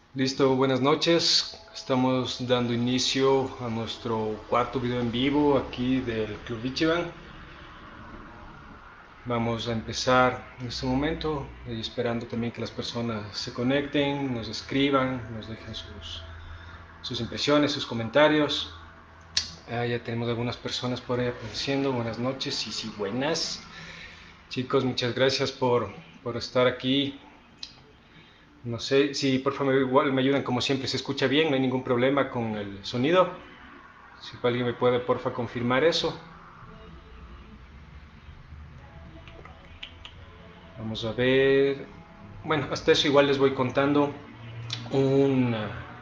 Listo, buenas noches. Estamos dando inicio a nuestro cuarto video en vivo aquí del Club Ichiban. Vamos a empezar en este momento y esperando también que las personas se conecten, nos escriban, nos dejen sus impresiones, sus comentarios. Ya tenemos algunas personas por ahí apareciendo. Buenas noches, sí, sí, buenas. Chicos, muchas gracias por estar aquí. No sé si por favor igual me ayudan como siempre, se escucha bien, no hay ningún problema con el sonido. Si alguien me puede porfa confirmar eso. Vamos a ver. Bueno, hasta eso igual les voy contando un,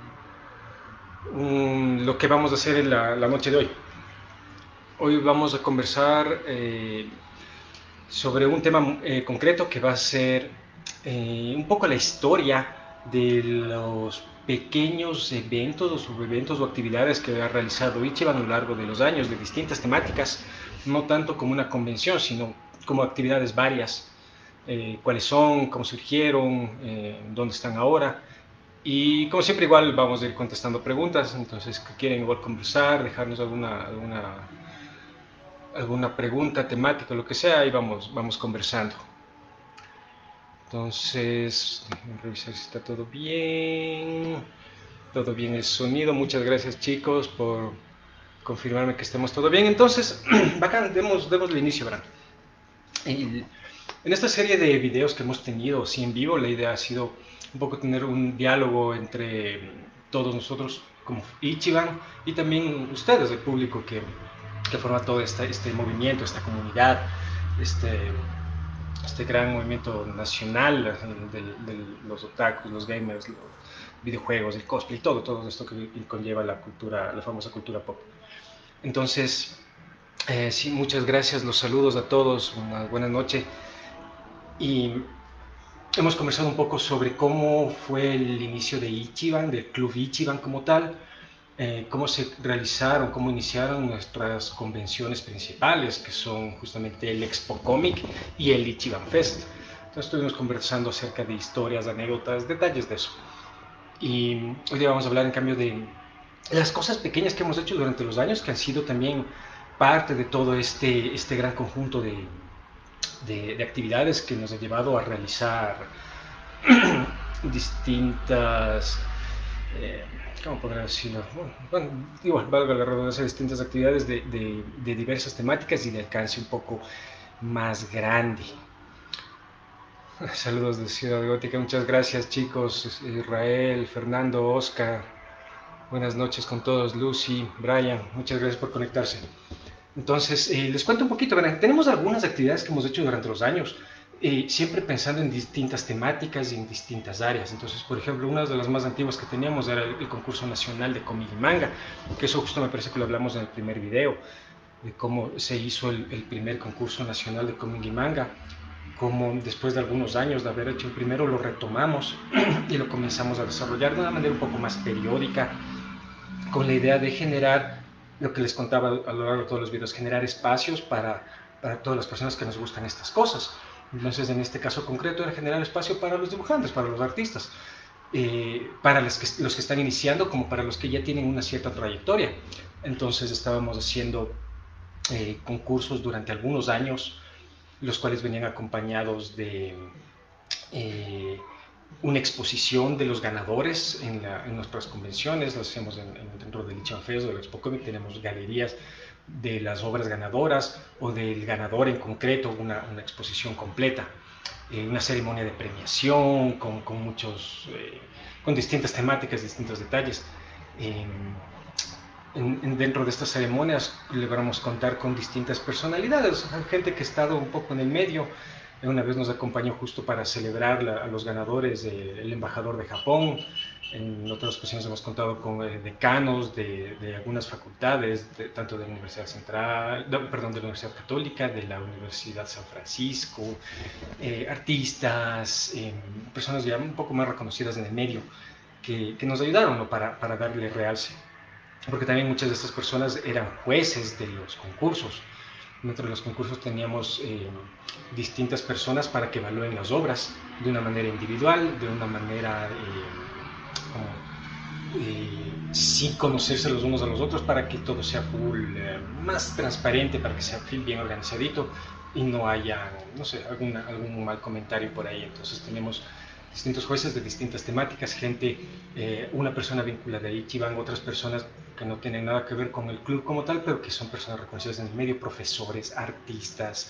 lo que vamos a hacer en la noche de hoy. Hoy vamos a conversar sobre un tema concreto que va a ser un poco la historia de los pequeños eventos o subeventos o actividades que ha realizado Ichiban a lo largo de los años de distintas temáticas, no tanto como una convención, sino como actividades varias, cuáles son, cómo surgieron, dónde están ahora. Y como siempre igual vamos a ir contestando preguntas, entonces que quieren igual conversar, dejarnos alguna pregunta temática, lo que sea, y vamos conversando. Entonces, déjenme revisar si está todo bien. Todo bien el sonido. Muchas gracias chicos por confirmarme que estemos todo bien. Entonces, bacán, demos el inicio, ¿verdad? En esta serie de videos que hemos tenido así en vivo, la idea ha sido un poco tener un diálogo entre todos nosotros como Ichiban y también ustedes, el público que forma todo este movimiento, esta comunidad, este, este gran movimiento nacional de los otakus, los gamers, los videojuegos, el cosplay, todo esto que conlleva la cultura, la famosa cultura pop. Entonces, sí, muchas gracias, los saludos a todos, una buena noche. Y hemos conversado un poco sobre cómo fue el inicio de Ichiban, del club Ichiban como tal, cómo se realizaron, cómo iniciaron nuestras convenciones principales, que son justamente el Expo Comic y el Ichiban Fest. Entonces estuvimos conversando acerca de historias, anécdotas, detalles de eso. Y hoy día vamos a hablar en cambio de las cosas pequeñas que hemos hecho durante los años, que han sido también parte de todo este gran conjunto de actividades que nos ha llevado a realizar distintas, eh, ¿cómo podría decirlo? Bueno, igual, valga la redundancia, distintas actividades de diversas temáticas y de alcance un poco más grande. Saludos de Ciudad Gótica, muchas gracias chicos, Israel, Fernando, Oscar, buenas noches con todos, Lucy, Brian, muchas gracias por conectarse. Entonces, les cuento un poquito, ¿verdad? Tenemos algunas actividades que hemos hecho durante los años, siempre pensando en distintas temáticas y en distintas áreas. Entonces, por ejemplo, una de las más antiguas que teníamos era el concurso nacional de cómic y manga, que eso justo me parece que lo hablamos en el primer video, de cómo se hizo el primer concurso nacional de cómic y manga, cómo después de algunos años de haber hecho el primero lo retomamos y lo comenzamos a desarrollar de una manera un poco más periódica, con la idea de generar lo que les contaba a lo largo de todos los videos, generar espacios para todas las personas que nos gustan estas cosas. Entonces, en este caso concreto, era generar espacio para los dibujantes, para los artistas, para los que están iniciando como para los que ya tienen una cierta trayectoria. Entonces, estábamos haciendo concursos durante algunos años, los cuales venían acompañados de una exposición de los ganadores en nuestras convenciones, las hacemos dentro del Ichan Fest o del Expo Comic, tenemos galerías de las obras ganadoras o del ganador en concreto, una exposición completa, una ceremonia de premiación con muchos, con distintas temáticas, distintos detalles. Dentro de estas ceremonias logramos contar con distintas personalidades, gente que ha estado un poco en el medio. Una vez nos acompañó justo para celebrar a los ganadores el embajador de Japón. En otras ocasiones hemos contado con decanos de algunas facultades, tanto de la Universidad Central, perdón, de la Universidad Católica, de la Universidad San Francisco, artistas, personas ya un poco más reconocidas en el medio, que nos ayudaron, ¿no?, para darle realce, porque también muchas de estas personas eran jueces de los concursos. Dentro de los concursos teníamos distintas personas para que evalúen las obras de una manera individual, de una manera sin conocerse los unos a los otros para que todo sea más transparente, para que sea bien organizadito y no haya, no sé, algún mal comentario por ahí. Entonces tenemos distintos jueces de distintas temáticas, gente, una persona vinculada a Ichiban, otras personas que no tienen nada que ver con el club como tal, pero que son personas reconocidas en el medio, profesores, artistas,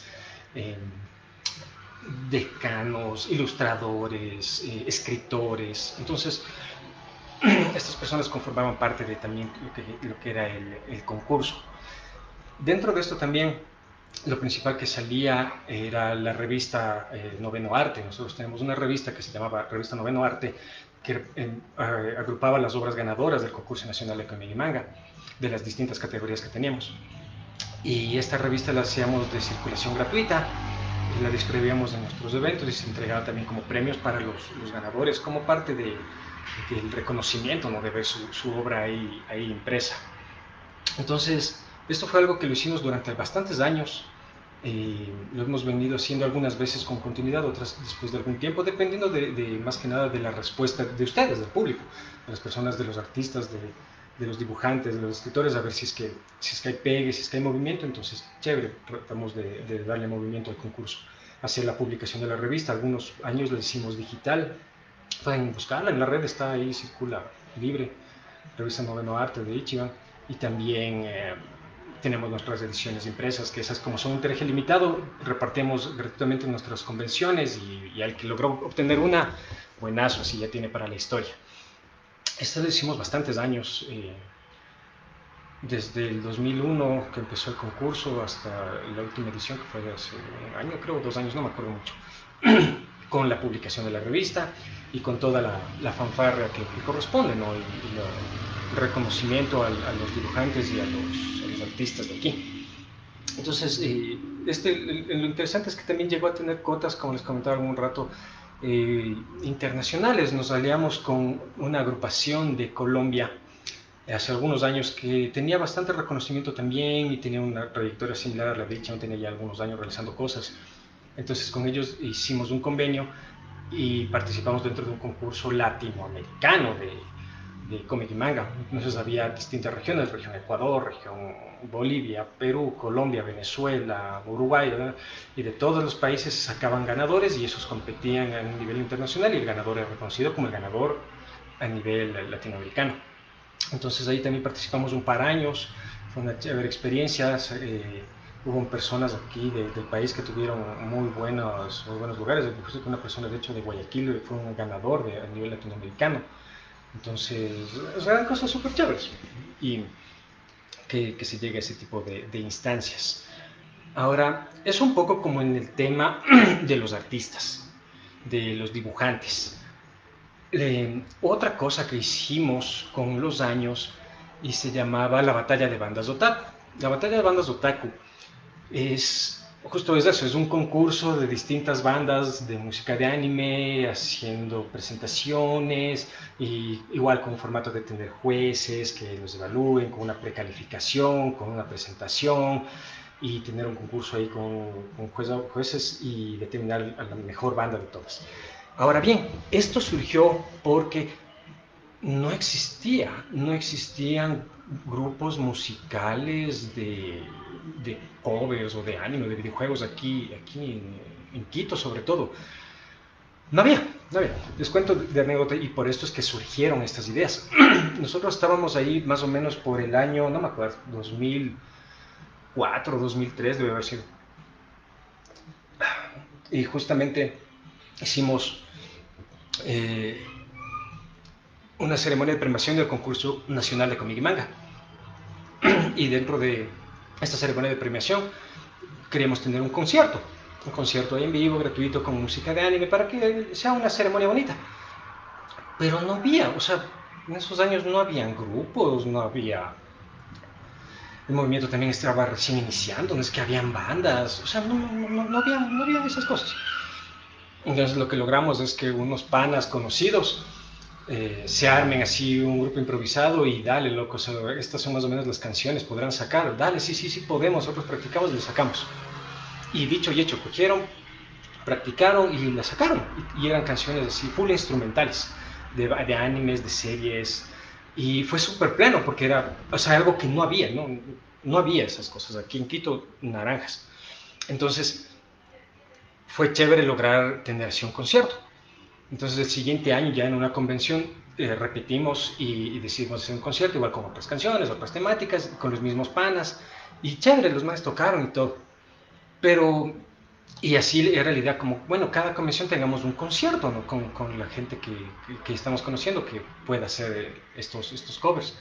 decanos, ilustradores, escritores. Entonces, estas personas conformaban parte de también lo que era el concurso. Dentro de esto también, lo principal que salía era la revista Noveno Arte. Nosotros tenemos una revista que se llamaba Revista Noveno Arte, que agrupaba las obras ganadoras del concurso nacional de cómic y manga, de las distintas categorías que teníamos. Y esta revista la hacíamos de circulación gratuita, y la distribuíamos en nuestros eventos y se entregaba también como premios para los ganadores, como parte del reconocimiento, ¿no?, de ver su obra ahí impresa. Entonces, esto fue algo que lo hicimos durante bastantes años. Lo hemos venido haciendo algunas veces con continuidad, otras después de algún tiempo, dependiendo más que nada de la respuesta de ustedes, del público, de las personas, de los artistas, de los dibujantes, de los escritores, a ver si es que hay pegue, si es que hay movimiento. Entonces, chévere, tratamos de darle movimiento al concurso. Hacer la publicación de la revista, algunos años la hicimos digital, pueden buscarla, en la red está ahí, circula libre, Revista Noveno Arte de Ichiban, y también tenemos nuestras ediciones impresas, que esas, como son un tiraje limitado, repartimos gratuitamente en nuestras convenciones, y al que logró obtener una, buenazo, así ya tiene para la historia. Esta lo hicimos bastantes años, desde el 2001 que empezó el concurso hasta la última edición, que fue hace un año, creo, 2 años, no me acuerdo mucho, con la publicación de la revista y con toda la fanfarria que corresponde, ¿no? Y el reconocimiento a los dibujantes y a los artistas de aquí. Entonces, lo interesante es que también llegó a tener cotas, como les comentaba algún rato, internacionales. Nos aliamos con una agrupación de Colombia hace algunos años que tenía bastante reconocimiento también y tenía una trayectoria similar a la de Ichiban, tenía ya algunos años realizando cosas. Entonces con ellos hicimos un convenio y participamos dentro de un concurso latinoamericano de cómic y manga. Entonces había distintas regiones, región Ecuador, región Bolivia, Perú, Colombia, Venezuela, Uruguay, ¿verdad? Y de todos los países se sacaban ganadores y esos competían a un nivel internacional y el ganador era reconocido como el ganador a nivel latinoamericano. Entonces ahí también participamos un par de años, fue una chévere experiencia. Hubo personas aquí del país que tuvieron muy buenos lugares. Incluso una persona, de hecho, de Guayaquil fue un ganador a nivel latinoamericano. Entonces, eran cosas súper chéveres y que se llegue a ese tipo de instancias. Ahora, es un poco como en el tema de los artistas, de los dibujantes. Otra cosa que hicimos con los años y se llamaba la batalla de bandas otaku. La batalla de bandas otaku es eso, es un concurso de distintas bandas de música de anime haciendo presentaciones, y igual con un formato de tener jueces que los evalúen con una precalificación, con una presentación, y tener un concurso ahí con jueces y determinar a la mejor banda de todas. Ahora bien, esto surgió porque no existían grupos musicales de covers o de anime, de videojuegos aquí en Quito sobre todo. No había. Les cuento de anécdota, y por esto es que surgieron estas ideas. Nosotros estábamos ahí más o menos por el año, no me acuerdo, 2004, 2003 debe haber sido. Y justamente hicimos una ceremonia de premiación del concurso nacional de cómic y manga. Y dentro de esta ceremonia de premiación queríamos tener un concierto ahí en vivo, gratuito, con música de anime, para que sea una ceremonia bonita. Pero no había, o sea, en esos años no habían grupos, no había... El movimiento también estaba recién iniciando, no es que habían bandas, o sea, no había esas cosas. Entonces lo que logramos es que unos panas conocidos se armen así un grupo improvisado y dale, loco, o sea, estas son más o menos las canciones, podrán sacar, dale, sí podemos, nosotros practicamos y le sacamos. Y dicho y hecho, cogieron, practicaron y la sacaron, y eran canciones así, full instrumentales. de animes, de series, y fue súper pleno porque era, o sea, algo que no había, ¿no? No había esas cosas. Aquí en Quito, naranjas. Entonces, fue chévere lograr tener así un concierto. Entonces, el siguiente año, ya en una convención, repetimos y decidimos hacer un concierto, igual con otras canciones, otras temáticas, con los mismos panas. Y chévere, los más tocaron y todo. Pero, y así era la idea, como, bueno, cada convención tengamos un concierto, ¿no? Con la gente que estamos conociendo que pueda hacer estos covers.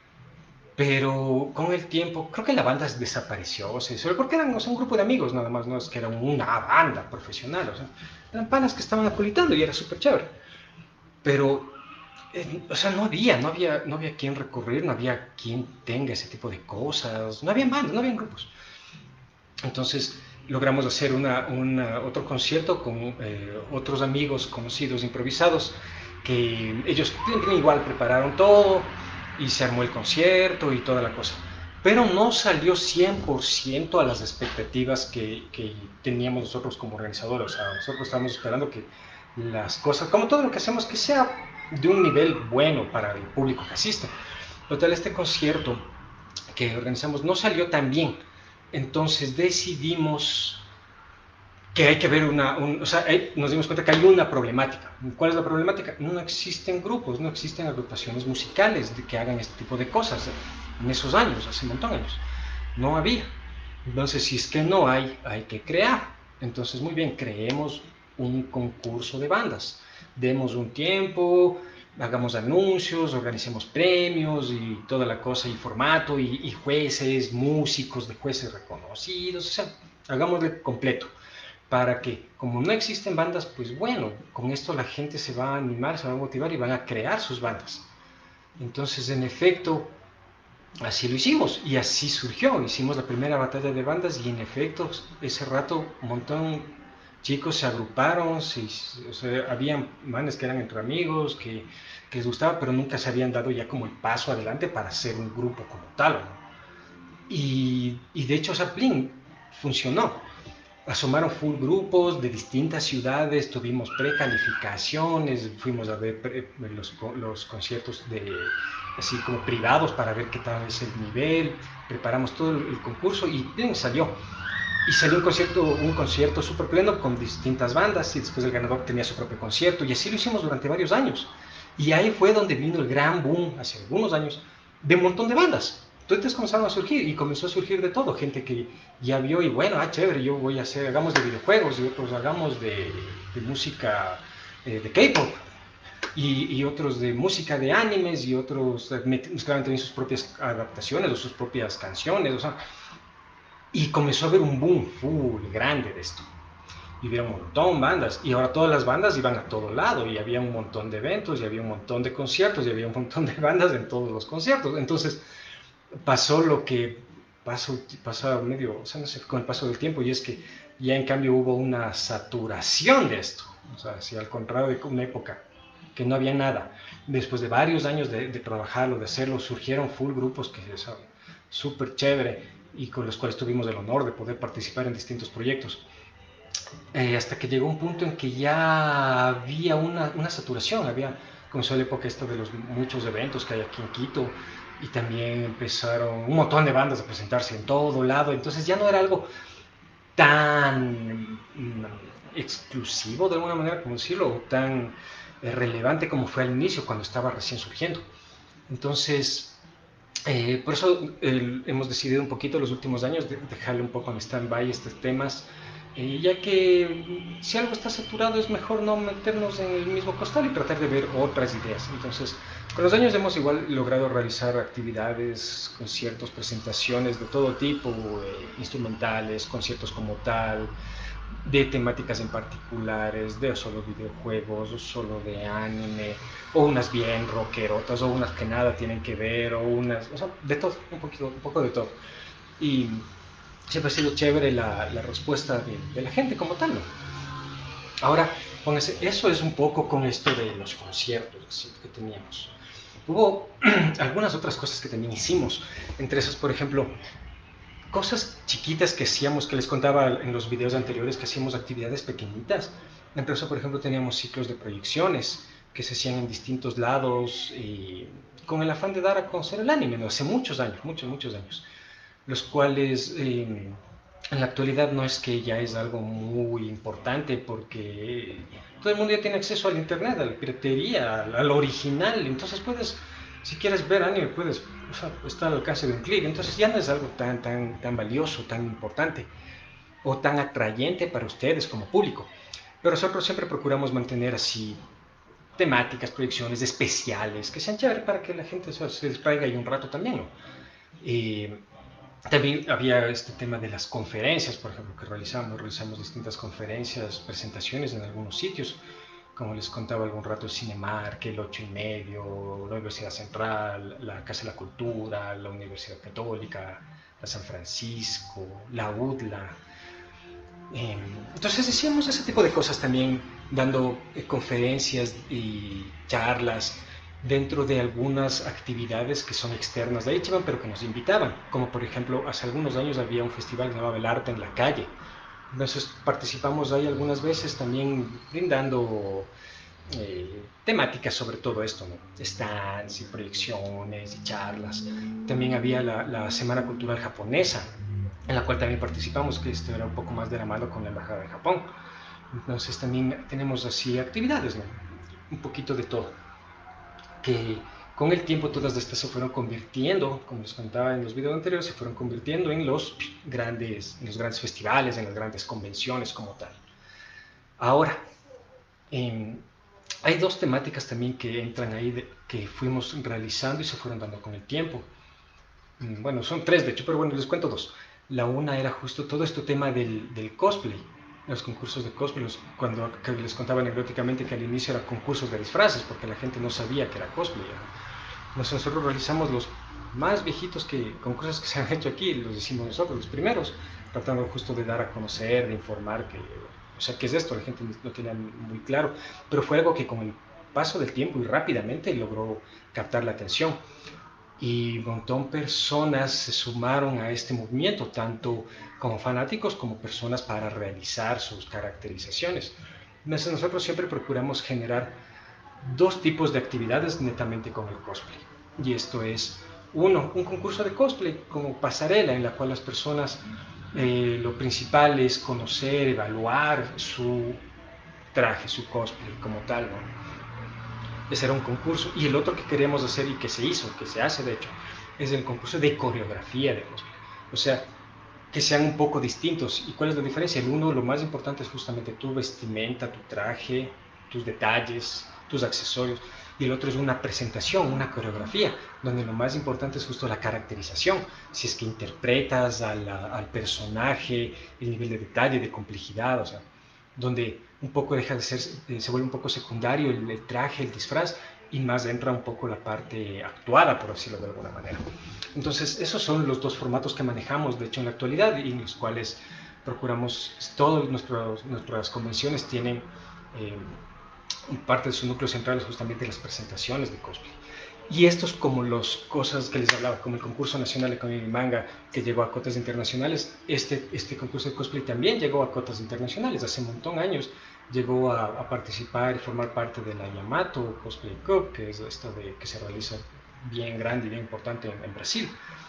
Pero con el tiempo, creo que la banda desapareció, o sea, solo porque eran, o sea, un grupo de amigos nada más, no es que era una banda profesional, o sea, eran panas que estaban acolitando y era súper chévere. Pero, o sea, no había quien recurrir, no había quien tenga ese tipo de cosas, no había bandas, no había grupos. Entonces logramos hacer otro concierto con otros amigos conocidos improvisados que ellos igual prepararon todo y se armó el concierto y toda la cosa. Pero no salió 100% a las expectativas que teníamos nosotros como organizadores. O sea, nosotros estábamos esperando que las cosas, como todo lo que hacemos, que sea de un nivel bueno para el público que asiste. Total, este concierto que organizamos no salió tan bien. Entonces decidimos que hay que ver o sea, nos dimos cuenta que hay una problemática. ¿Cuál es la problemática? No existen grupos, no existen agrupaciones musicales que hagan este tipo de cosas en esos años, hace un montón de años. No había. Entonces, si es que no hay que crear. Entonces, muy bien, creemos un concurso de bandas. Demos un tiempo, hagamos anuncios, organicemos premios y toda la cosa, y formato, y jueces, músicos de jueces reconocidos, o sea, hagámosle completo. Para que, como no existen bandas, pues bueno, con esto la gente se va a animar, se va a motivar y van a crear sus bandas. Entonces, en efecto, así lo hicimos y así surgió. Hicimos la primera batalla de bandas y en efecto, ese rato un montón chicos se agruparon, o sea, habían bandas que eran entre amigos, que les gustaba, pero nunca se habían dado ya como el paso adelante para ser un grupo como tal, ¿no? Y de hecho, o sea, Plin funcionó. Asomaron full grupos de distintas ciudades, tuvimos precalificaciones, fuimos a ver los conciertos así como privados para ver qué tal es el nivel, preparamos todo el concurso y bien, salió. Y salió un concierto súper pleno con distintas bandas y después el ganador tenía su propio concierto y así lo hicimos durante varios años. Y ahí fue donde vino el gran boom, hace algunos años, de un montón de bandas. Entonces comenzaron a surgir y comenzó a surgir de todo, gente que ya vio y bueno, chévere, yo voy a hacer, hagamos de videojuegos y otros hagamos de música de K-pop y otros de música de animes y otros mezclaban también sus propias adaptaciones o sus propias canciones, o sea, y comenzó a haber un boom full grande de esto. Y había un montón de bandas, y ahora todas las bandas iban a todo lado, y había un montón de eventos, y había un montón de conciertos, y había un montón de bandas en todos los conciertos. Entonces pasó lo que pasa medio, o sea, no sé, con el paso del tiempo, y es que ya en cambio hubo una saturación de esto. O sea, si al contrario de una época que no había nada, después de varios años de trabajarlo, de hacerlo, surgieron full grupos que es súper chévere y con los cuales tuvimos el honor de poder participar en distintos proyectos. Hasta que llegó un punto en que ya había una saturación, comenzó la época esta de los muchos eventos que hay aquí en Quito y también empezaron un montón de bandas a presentarse en todo lado, entonces ya no era algo tan exclusivo de alguna manera, como decirlo, o tan relevante como fue al inicio cuando estaba recién surgiendo. Entonces, por eso hemos decidido un poquito los últimos años dejarle un poco en stand-by estos temas, ya que si algo está saturado es mejor no meternos en el mismo costal y tratar de ver otras ideas. Entonces, con los años hemos igual logrado realizar actividades, conciertos, presentaciones de todo tipo, instrumentales, conciertos como tal, de temáticas en particulares, de solo videojuegos, o solo de anime, o unas bien rockerotas, o unas que nada tienen que ver, o sea, de todo, un poco de todo. Y siempre ha sido chévere la respuesta de la gente como tal, ¿no? Ahora, póngase, eso es un poco con esto de los conciertos así, que teníamos. Hubo algunas otras cosas que también hicimos, entre esas, por ejemplo, cosas chiquitas que hacíamos, que les contaba en los videos anteriores, que hacíamos actividades pequeñitas. Entre eso, por ejemplo, teníamos ciclos de proyecciones, que se hacían en distintos lados con el afán de dar a conocer el anime, ¿no? Hace muchos años, muchos años, los cuales en la actualidad no es que ya es algo muy importante porque todo el mundo ya tiene acceso al internet, a la piratería, al original, entonces puedes, si quieres ver anime, puedes, o sea, está al alcance de un clic, entonces ya no es algo tan valioso, tan importante o tan atrayente para ustedes como público. Pero nosotros siempre procuramos mantener así temáticas, proyecciones especiales que sean chéveres para que la gente se distraiga ahí un rato también, ¿no? Eh, También había este tema de las conferencias, por ejemplo, que realizamos distintas conferencias, presentaciones en algunos sitios, como les contaba algún rato, el Cinemark, el 8 y medio, la Universidad Central, la Casa de la Cultura, la Universidad Católica, la San Francisco, la UDLA. Entonces decíamos ese tipo de cosas también, dando conferencias y charlas dentro de algunas actividades que son externas de Ichiban, pero que nos invitaban, como por ejemplo, hace algunos años había un festival que se llamaba El Arte en la Calle. Entonces participamos ahí algunas veces también brindando temáticas sobre todo esto, ¿no? Stands y proyecciones y charlas. También había la Semana Cultural Japonesa, en la cual también participamos, que esto era un poco más de la mano con la Embajada de Japón. Entonces también tenemos así actividades, ¿no? Un poquito de todo, que con el tiempo todas estas se fueron convirtiendo, como les contaba en los videos anteriores, se fueron convirtiendo en los grandes festivales, en las grandes convenciones como tal. Ahora, eh, hay dos temáticas también que entran ahí, que fuimos realizando y se fueron dando con el tiempo. Bueno, son tres de hecho, pero bueno, les cuento dos. La una era justo todo este tema del cosplay, los concursos de cosplay, cuando que les contaba anecdóticamente que al inicio eran concursos de disfraces, porque la gente no sabía que era cosplay. Nosotros realizamos los más viejitos concursos que se han hecho aquí, los decimos nosotros, los primeros, tratando justo de dar a conocer, de informar que, o sea, ¿qué es esto? La gente no tenía muy claro, pero fue algo que con el paso del tiempo y rápidamente logró captar la atención y un montón de personas se sumaron a este movimiento, tanto como fanáticos como personas para realizar sus caracterizaciones. Entonces nosotros siempre procuramos generar dos tipos de actividades netamente con el cosplay. Y esto es, uno, un concurso de cosplay como pasarela en la cual las personas, lo principal es conocer, evaluar su traje, su cosplay como tal, ¿no? Ese era un concurso. Y el otro que queríamos hacer y que se hizo, que se hace de hecho, es el concurso de coreografía de cosplay. O sea, que sean un poco distintos. ¿Y cuál es la diferencia? El uno, lo más importante es justamente tu vestimenta, tu traje, tus detalles, tus accesorios. Y el otro es una presentación, una coreografía, donde lo más importante es justo la caracterización. Si es que interpretas al personaje, el nivel de detalle, de complejidad, o sea, donde un poco deja de ser, se vuelve un poco secundario el traje, el disfraz, y más entra un poco la parte actuada, por decirlo de alguna manera. Entonces, esos son los dos formatos que manejamos, de hecho, en la actualidad, y en los cuales procuramos, todas nuestras convenciones tienen parte de su núcleo central es justamente las presentaciones de cosplay. Y estos como las cosas que les hablaba, como el concurso nacional de cómic y manga que llegó a cotas internacionales, este concurso de cosplay también llegó a cotas internacionales, hace un montón de años llegó a participar y formar parte de la Yamato Cosplay Cup, que es esta que se realiza bien grande y bien importante en Brasil.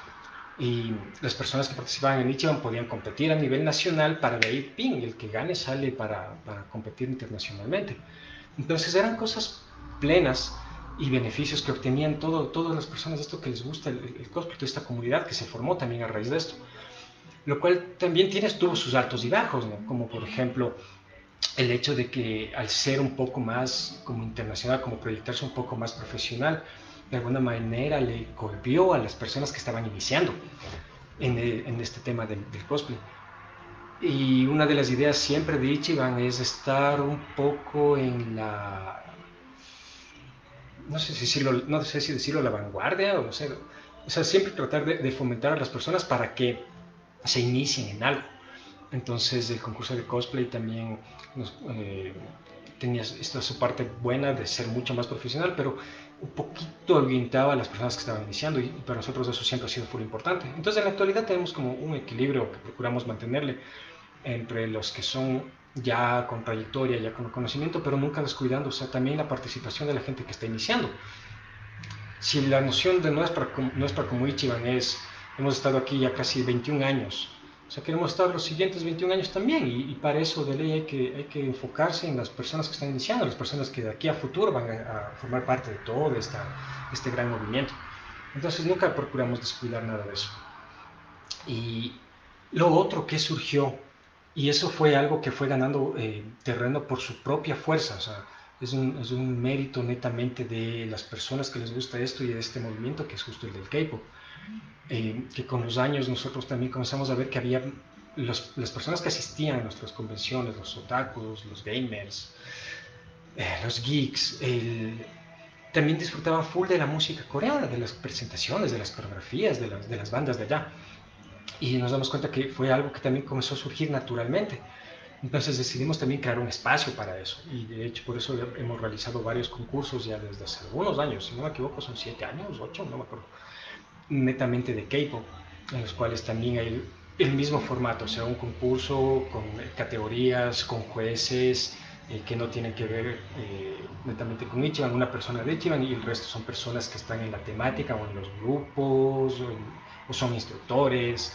Y las personas que participaban en Ichiban podían competir a nivel nacional para de ahí, ping, el que gane sale para competir internacionalmente. Entonces eran cosas plenas y beneficios que obtenían todas las personas de esto que les gusta el cosplay, toda esta comunidad que se formó también a raíz de esto. Lo cual también tuvo sus altos y bajos, ¿no? Como por ejemplo el hecho de que al ser un poco más como internacional, como proyectarse un poco más profesional, de alguna manera le golpeó a las personas que estaban iniciando en este tema del cosplay. Y una de las ideas siempre de Ichiban es estar un poco en no sé si decirlo la vanguardia, o sea, siempre tratar de fomentar a las personas para que se inicien en algo. Entonces el concurso de cosplay también tenía esta su parte buena de ser mucho más profesional, pero un poquito orientaba a las personas que estaban iniciando y para nosotros eso siempre ha sido muy importante. Entonces en la actualidad tenemos como un equilibrio que procuramos mantenerle entre los que son ya con trayectoria, ya con conocimiento, pero nunca descuidando, o sea, también la participación de la gente que está iniciando. Si la noción de nuestra como Ichiban es, hemos estado aquí ya casi 21 años, o sea, queremos estar los siguientes 21 años también, y para eso de ley hay que enfocarse en las personas que están iniciando, las personas que de aquí a futuro van a formar parte de todo este gran movimiento. Entonces nunca procuramos descuidar nada de eso. Y lo otro que surgió, y eso fue algo que fue ganando terreno por su propia fuerza, o sea, es un mérito netamente de las personas que les gusta esto y de este movimiento que es justo el del K-pop. Que con los años nosotros también comenzamos a ver que había las personas que asistían a nuestras convenciones, los otakus, los gamers, los geeks, también disfrutaban full de la música coreana, de las presentaciones, de las coreografías, de las bandas de allá. Y nos damos cuenta que fue algo que también comenzó a surgir naturalmente. Entonces decidimos también crear un espacio para eso, y de hecho por eso hemos realizado varios concursos ya desde hace algunos años, si no me equivoco son 7 años, 8, no me acuerdo, netamente de K-pop, en los cuales también hay el mismo formato, o sea, un concurso con categorías, con jueces que no tienen que ver netamente con Ichiban, una persona de Ichiban y el resto son personas que están en la temática o en los grupos o son instructores,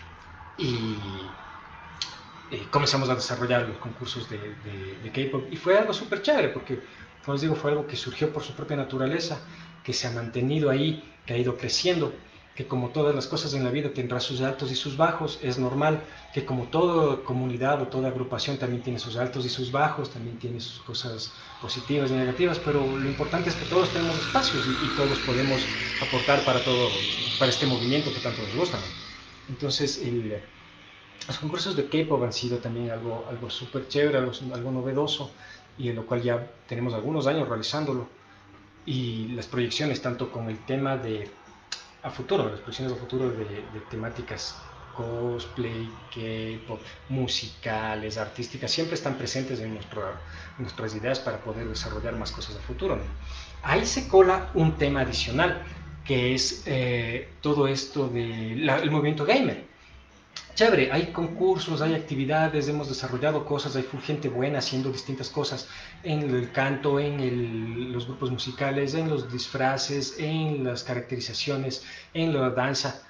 y comenzamos a desarrollar los concursos de K-pop y fue algo súper chévere porque, como les digo, fue algo que surgió por su propia naturaleza, que se ha mantenido ahí, que ha ido creciendo, que como todas las cosas en la vida tendrá sus altos y sus bajos, es normal que como toda comunidad o toda agrupación también tiene sus altos y sus bajos, también tiene sus cosas positivas y negativas, pero lo importante es que todos tenemos espacios y todos podemos aportar para todo, para este movimiento que tanto nos gusta. Entonces, los concursos de K-pop han sido también algo súper chévere, algo novedoso, y en lo cual ya tenemos algunos años realizándolo. Y las proyecciones, tanto con el tema de a futuro, las proyecciones a futuro de temáticas cosplay, K-pop, musicales, artísticas, siempre están presentes en nuestras ideas para poder desarrollar más cosas a futuro, ¿no? Ahí se cola un tema adicional, que es todo esto del movimiento gamer. Chévere, hay concursos, hay actividades, hemos desarrollado cosas, hay gente buena haciendo distintas cosas en el canto, en los grupos musicales, en los disfraces, en las caracterizaciones, en la danza.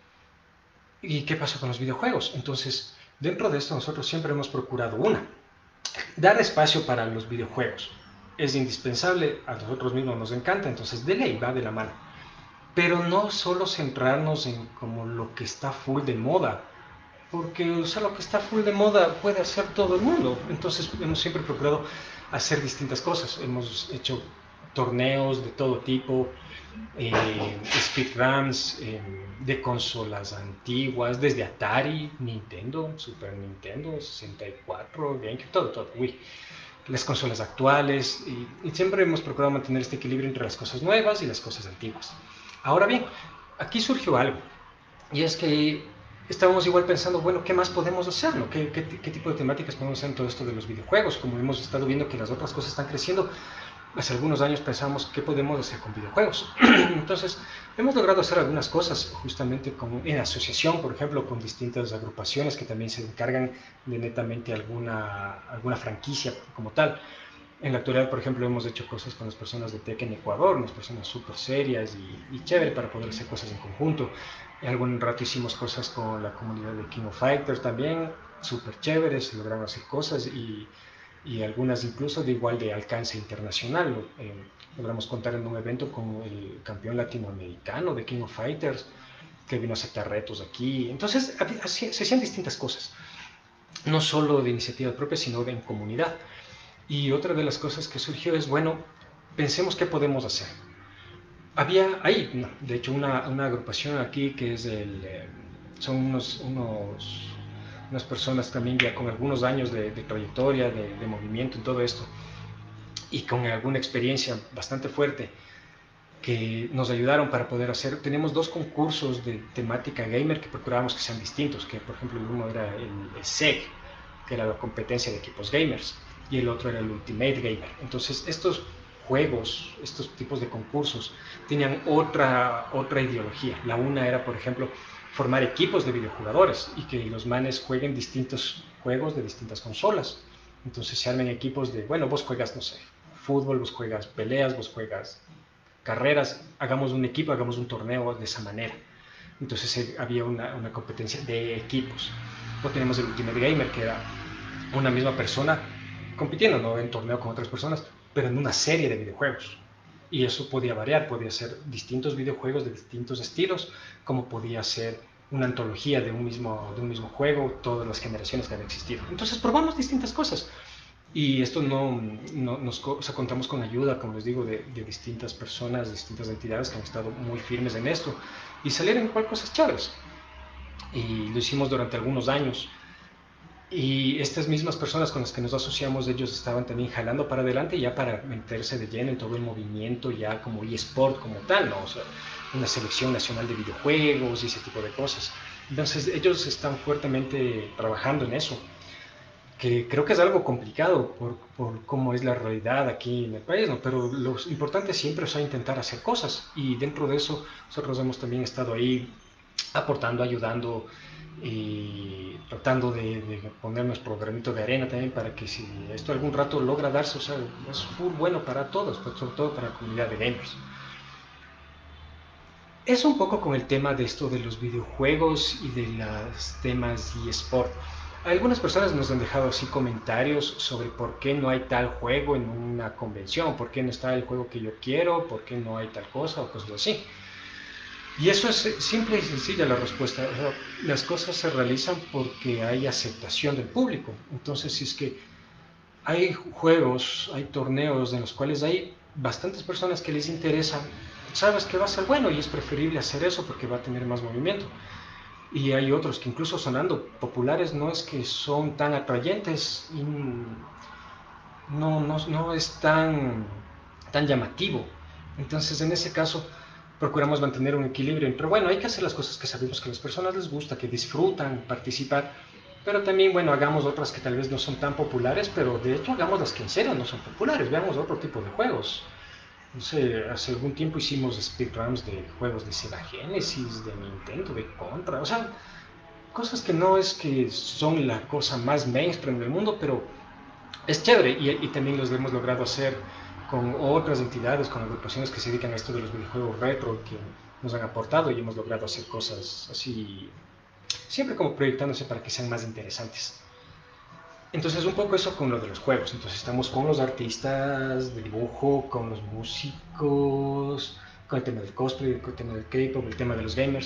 ¿Y qué pasó con los videojuegos? Entonces, dentro de esto nosotros siempre hemos procurado dar espacio para los videojuegos. Es indispensable, a nosotros mismos nos encanta, entonces de ley va de la mano. Pero no solo centrarnos en como lo que está full de moda, porque o sea, lo que está full de moda puede hacer todo el mundo. Entonces hemos siempre procurado hacer distintas cosas. Hemos hecho torneos de todo tipo, speedruns de consolas antiguas, desde Atari, Nintendo, Super Nintendo, 64, GameCube, todo, Wii. Las consolas actuales, y siempre hemos procurado mantener este equilibrio entre las cosas nuevas y las cosas antiguas. Ahora bien, aquí surgió algo, y es que estábamos igual pensando, bueno, ¿qué más podemos hacer? ¿No? ¿Qué tipo de temáticas podemos hacer en todo esto de los videojuegos? Como hemos estado viendo que las otras cosas están creciendo, hace algunos años pensamos, ¿qué podemos hacer con videojuegos? Entonces, hemos logrado hacer algunas cosas justamente en asociación, por ejemplo, con distintas agrupaciones que también se encargan de netamente alguna franquicia como tal. En la actualidad, por ejemplo, hemos hecho cosas con las personas de Tech en Ecuador, unas personas súper serias y chévere para poder hacer cosas en conjunto. En algún rato hicimos cosas con la comunidad de King of Fighters también, súper chéveres, se lograron hacer cosas y algunas incluso de igual de alcance internacional. Logramos contar en un evento con el campeón latinoamericano de King of Fighters, que vino a aceptar retos aquí. Entonces, se hacían distintas cosas, no solo de iniciativa propia, sino en comunidad. Y otra de las cosas que surgió es, bueno, pensemos qué podemos hacer. Hay, de hecho, una agrupación aquí que es son unas personas también ya con algunos años de trayectoria, de movimiento en todo esto, y con alguna experiencia bastante fuerte, que nos ayudaron para poder hacer. Tenemos dos concursos de temática gamer que procurábamos que sean distintos, que por ejemplo uno era el SEG, que era la competencia de equipos gamers, y el otro era el Ultimate Gamer. Entonces estos juegos, estos tipos de concursos tenían otra ideología. La una era, por ejemplo, formar equipos de videojugadores y que los manes jueguen distintos juegos de distintas consolas. Entonces se armen equipos de, bueno, vos juegas, no sé, fútbol, vos juegas peleas, vos juegas carreras, hagamos un equipo, hagamos un torneo de esa manera. Entonces había una competencia de equipos. O tenemos el Ultimate Gamer, que era una misma persona compitiendo, no en torneo con otras personas, pero en una serie de videojuegos. Y eso podía variar, podía ser distintos videojuegos de distintos estilos, como podía ser una antología de un mismo juego, todas las generaciones que han existido. Entonces probamos distintas cosas. Y esto o sea, contamos con ayuda, como les digo, de distintas personas, distintas entidades que han estado muy firmes en esto y salieron igual cosas chéveres. Y lo hicimos durante algunos años. Y estas mismas personas con las que nos asociamos, ellos estaban también jalando para adelante ya para meterse de lleno en todo el movimiento, ya como eSport como tal, ¿no? O sea, una selección nacional de videojuegos y ese tipo de cosas. Entonces ellos están fuertemente trabajando en eso, que creo que es algo complicado por cómo es la realidad aquí en el país, ¿no? Pero lo importante siempre es intentar hacer cosas y dentro de eso nosotros hemos también estado ahí aportando, ayudando y tratando de poner nuestro granito de arena también para que si esto algún rato logra darse, o sea, es muy bueno para todos, pero sobre todo para la comunidad de gamers. Es un poco con el tema de esto de los videojuegos y de los temas eSport. Algunas personas nos han dejado así comentarios sobre por qué no hay tal juego en una convención, por qué no está el juego que yo quiero, por qué no hay tal cosa o cosas así. Y eso es simple y sencilla la respuesta. O sea, las cosas se realizan porque hay aceptación del público. Entonces, si es que hay juegos, hay torneos en los cuales hay bastantes personas que les interesa, sabes que va a ser bueno y es preferible hacer eso porque va a tener más movimiento. Y hay otros que incluso sonando populares no es que son tan atrayentes y no es tan llamativo. Entonces en ese caso procuramos mantener un equilibrio entre, bueno, hay que hacer las cosas que sabemos que a las personas les gusta, que disfrutan participar, pero también, bueno, hagamos otras que tal vez no son tan populares, pero de hecho hagamos las que en serio no son populares, veamos otro tipo de juegos. No sé, hace algún tiempo hicimos speedruns de juegos de Sega Genesis, de Nintendo, de Contra, o sea, cosas que no es que son la cosa más mainstream del mundo, pero es chévere y también los hemos logrado hacer con otras entidades, con agrupaciones que se dedican a esto de los videojuegos retro, que nos han aportado y hemos logrado hacer cosas así, siempre como proyectándose para que sean más interesantes. Entonces un poco eso con lo de los juegos. Entonces estamos con los artistas de dibujo, con los músicos, con el tema del cosplay, con el tema del K-pop, el tema de los gamers.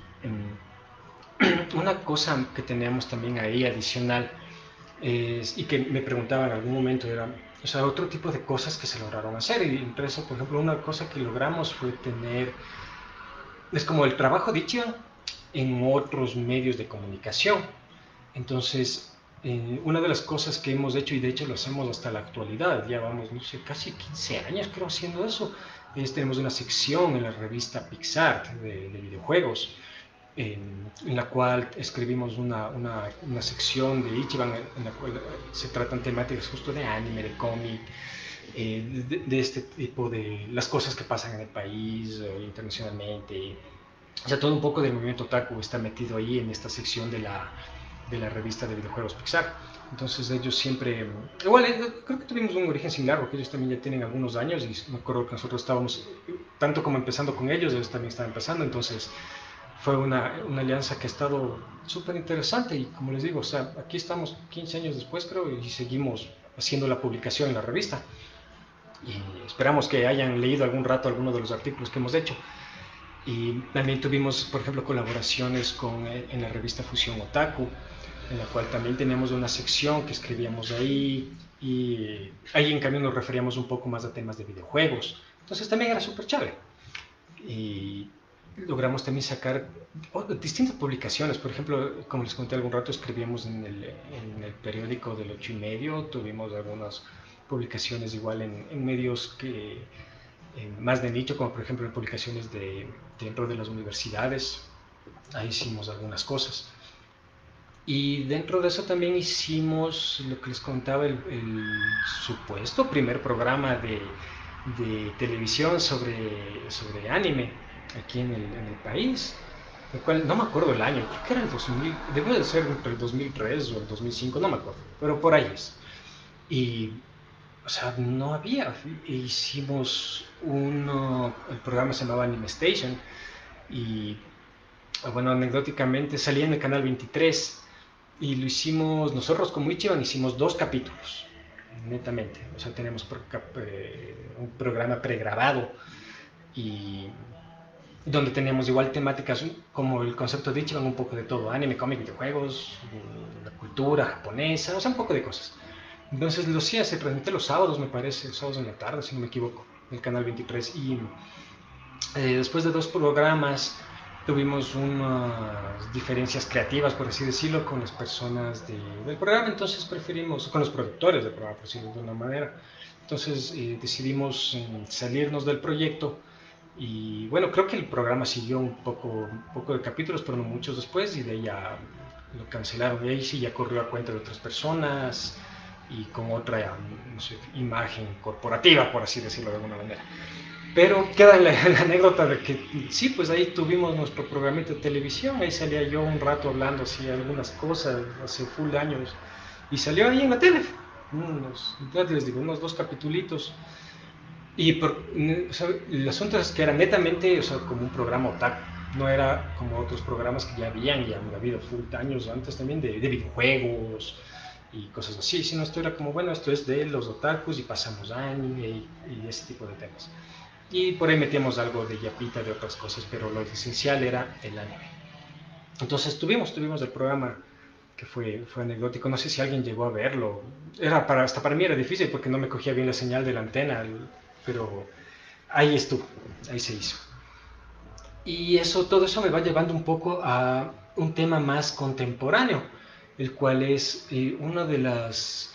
Una cosa que teníamos también ahí adicional y que me preguntaba en algún momento era, o sea, otro tipo de cosas que se lograron hacer. Y entre eso, por ejemplo, una cosa que logramos fue tener, es como el trabajo dicho en otros medios de comunicación. Entonces, una de las cosas que hemos hecho, y de hecho lo hacemos hasta la actualidad, ya vamos, no sé, casi 15 años creo haciendo eso, tenemos una sección en la revista Pixar de videojuegos, en la cual escribimos una sección de Ichiban en la cual se tratan temáticas justo de anime, de cómic, de este tipo de las cosas que pasan en el país, internacionalmente. O sea, todo un poco del movimiento otaku está metido ahí en esta sección de la revista de videojuegos Pixar. Entonces ellos siempre, igual creo que tuvimos un origen similar porque ellos también ya tienen algunos años y me acuerdo que nosotros estábamos, tanto como empezando con ellos también estaban empezando, entonces fue una alianza que ha estado súper interesante y como les digo, o sea, aquí estamos 15 años después creo y seguimos haciendo la publicación en la revista y esperamos que hayan leído algún rato algunos de los artículos que hemos hecho. Y también tuvimos, por ejemplo, colaboraciones en la revista Fusión Otaku, en la cual también teníamos una sección que escribíamos ahí y ahí en cambio nos referíamos un poco más a temas de videojuegos. Entonces también era súper chévere. Y logramos también sacar distintas publicaciones. Por ejemplo, como les conté algún rato, escribíamos en el periódico del 8 y medio, tuvimos algunas publicaciones igual en medios que más de nicho, como por ejemplo en publicaciones dentro de las universidades, ahí hicimos algunas cosas. Y dentro de eso también hicimos lo que les contaba, el supuesto primer programa de televisión sobre anime aquí en el país. el cual no me acuerdo el año, creo que era el 2000, debe de ser entre el 2003 o el 2005, no me acuerdo, pero por ahí es. Y, o sea, no había, hicimos el programa se llamaba Anime Station, y, bueno, anecdóticamente salía en el canal 23, y lo hicimos, nosotros como Ichiban hicimos 2 capítulos, netamente, o sea, tenemos un programa pregrabado, y donde teníamos igual temáticas como el concepto de Ichiban, un poco de todo, anime, cómic, videojuegos, la cultura japonesa, o sea, un poco de cosas. Entonces lo hacía, se transmite los sábados, me parece, los sábados en la tarde, si no me equivoco, en el canal 23. Y después de 2 programas tuvimos unas diferencias creativas, por así decirlo, con las personas del programa, entonces preferimos, con los productores del programa, por decirlo de una manera. Entonces decidimos salirnos del proyecto y bueno, creo que el programa siguió un poco de capítulos, pero no muchos después, y de ahí ya lo cancelaron. Y ahí sí ya corrió a cuenta de otras personas y con otra, no sé, imagen corporativa, por así decirlo de alguna manera. Pero queda la anécdota de que sí, pues ahí tuvimos nuestro programita de televisión, ahí salía yo un rato hablando así algunas cosas, hace full años, y salió ahí en la tele, ya les digo, unos 2 capitulitos. Y o sea, el asunto es que era netamente, o sea, como un programa otaku. No era como otros programas que ya habían, y han habido full años antes también de videojuegos y cosas así. Sino esto era como, bueno, esto es de los otakus y pasamos anime y ese tipo de temas. Y por ahí metíamos algo de yapita de otras cosas, pero lo esencial era el anime. Entonces tuvimos el programa que fue anecdótico. No sé si alguien llegó a verlo. Hasta para mí era difícil porque no me cogía bien la señal de la antena, pero ahí estuvo, ahí se hizo. Y todo eso me va llevando un poco a un tema más contemporáneo, el cual es uno de los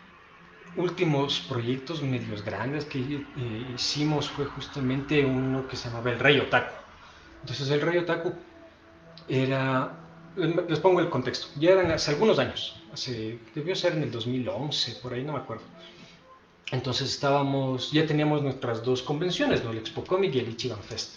últimos proyectos medios grandes que hicimos fue justamente uno que se llamaba El Rey Otaku. Entonces el Rey Otaku era, les pongo el contexto, ya eran hace algunos años, debió ser en el 2011, por ahí no me acuerdo. Entonces ya teníamos nuestras 2 convenciones, ¿no? El Expo Comic y el Ichiban Fest.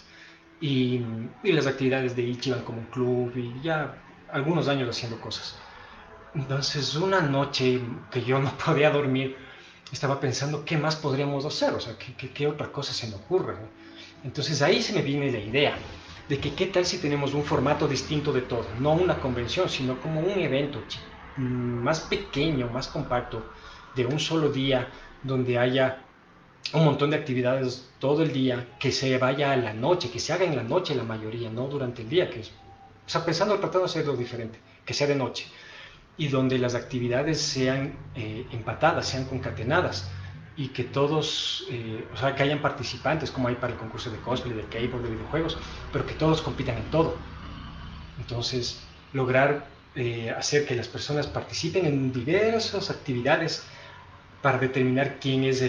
Y las actividades de Ichiban como un club y ya algunos años haciendo cosas. Entonces una noche que yo no podía dormir, estaba pensando qué más podríamos hacer, o sea, qué otra cosa se me ocurre, ¿no? Entonces ahí se me viene la idea de que qué tal si tenemos un formato distinto de todo, no una convención, sino como un evento más pequeño, más compacto, de un solo día, donde haya un montón de actividades todo el día, que se vaya a la noche, que se haga en la noche la mayoría, no durante el día, o sea, tratando de hacerlo diferente, que sea de noche, y donde las actividades sean empatadas, sean concatenadas, y que todos, o sea, que hayan participantes, como hay para el concurso de cosplay, de K-pop, de videojuegos, pero que todos compitan en todo. Entonces, lograr hacer que las personas participen en diversas actividades para determinar quién es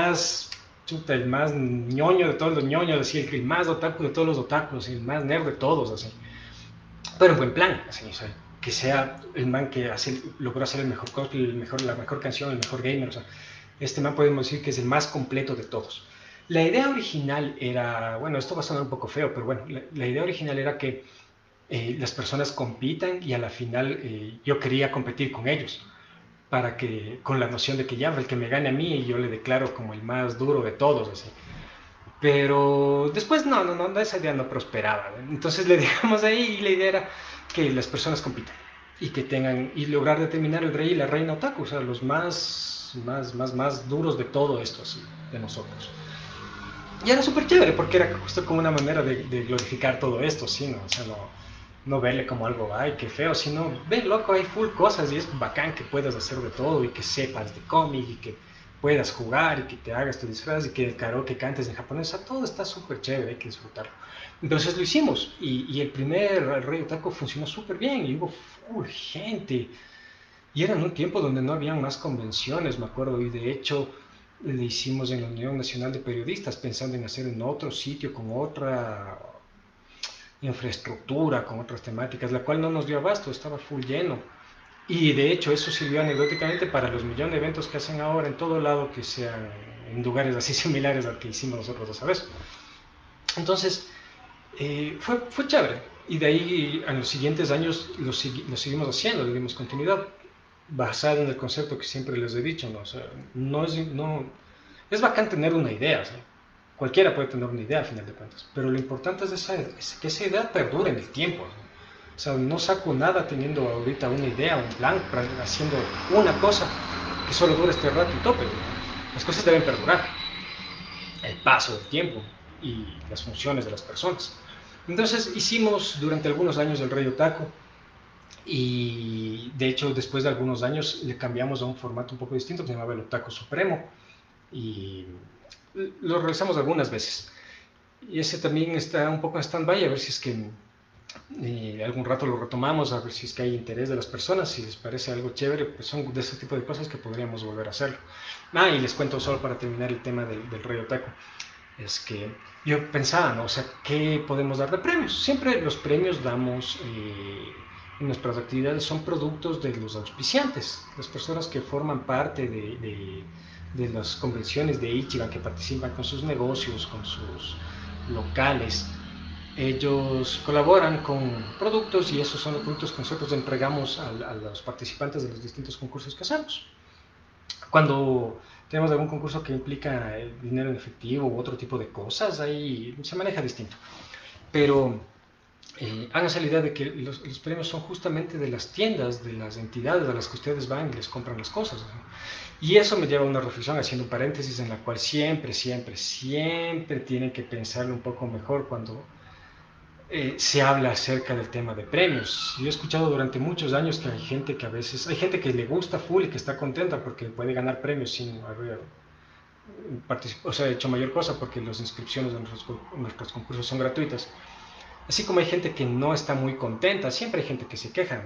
el más ñoño de todos los ñoños, así, el más otaku de todos los otakus, el más nerd de todos, así. Pero en buen plan, así, o sea, que sea el man que logró hacer el mejor cosplay, la mejor canción, el mejor gamer, o sea, este man podemos decir que es el más completo de todos. La idea original era, bueno, esto va a sonar un poco feo, pero bueno, la idea original era que las personas compitan y a la final yo quería competir con ellos para que, con la noción de que ya el que me gane a mí y yo le declaro como el más duro de todos, así. Pero después no, esa idea no prosperaba. Entonces le dejamos ahí y la idea era que las personas compitan y que tengan, y lograr determinar el rey y la reina otaku, o sea, los más duros de todo esto, así, de nosotros. Y era súper chévere porque era justo como una manera de glorificar todo esto, ¿sí? ¿No? O sea, no verle como algo, ay, qué feo, sino, ve, loco, hay full cosas y es bacán que puedas hacer de todo y que sepas de cómic y que puedas jugar y que te hagas tu disfraz y que el karaoke cantes en japonés, o sea, todo está súper chévere, hay que disfrutarlo. Entonces lo hicimos y el primer Rey Otaku funcionó súper bien y hubo full gente. Y era en un tiempo donde no habían más convenciones, me acuerdo, y de hecho le hicimos en la Unión Nacional de Periodistas pensando en hacer en otro sitio con otra infraestructura, con otras temáticas, la cual no nos dio abasto, estaba full lleno. Y de hecho eso sirvió anecdóticamente para los millones de eventos que hacen ahora en todo lado, que sean en lugares así similares al que hicimos nosotros esa vez. Entonces, Fue chévere. Y de ahí en los siguientes años lo seguimos haciendo, le dimos continuidad, basado en el concepto que siempre les he dicho, ¿no? O sea, es bacán tener una idea, ¿sí? Cualquiera puede tener una idea al final de cuentas, pero lo importante es que esa idea perdure en el tiempo, ¿no? O sea, no saco nada teniendo ahorita una idea, un plan, haciendo una cosa que solo dure este rato y tope, ¿no? Las cosas deben perdurar, el paso del tiempo y las funciones de las personas. Entonces hicimos durante algunos años el Rey Otaku y de hecho después de algunos años le cambiamos a un formato un poco distinto que se llamaba el Otaku Supremo y lo realizamos algunas veces. Y ese también está un poco en stand-by, a ver si es que algún rato lo retomamos, a ver si es que hay interés de las personas, si les parece algo chévere, pues son de ese tipo de cosas que podríamos volver a hacerlo. Y les cuento solo para terminar el tema del Rey Otaku, es que yo pensaba, ¿no? O sea, ¿qué podemos dar de premios? Siempre los premios damos en nuestras actividades son productos de los auspiciantes, las personas que forman parte de las convenciones de Ichiban, que participan con sus negocios, con sus locales. Ellos colaboran con productos y esos son los productos que nosotros entregamos a los participantes de los distintos concursos que hacemos. Cuando tenemos algún concurso que implica dinero en efectivo u otro tipo de cosas, ahí se maneja distinto. Pero háganse la idea de que los premios son justamente de las tiendas, de las entidades a las que ustedes van y les compran las cosas, ¿no? Y eso me lleva a una reflexión, haciendo un paréntesis, en la cual siempre, siempre, siempre tienen que pensarlo un poco mejor cuando se habla acerca del tema de premios. Yo he escuchado durante muchos años que hay gente que le gusta full y que está contenta porque puede ganar premios sin haber hecho mayor cosa, porque las inscripciones de nuestros concursos son gratuitas. Así como hay gente que no está muy contenta, siempre hay gente que se queja,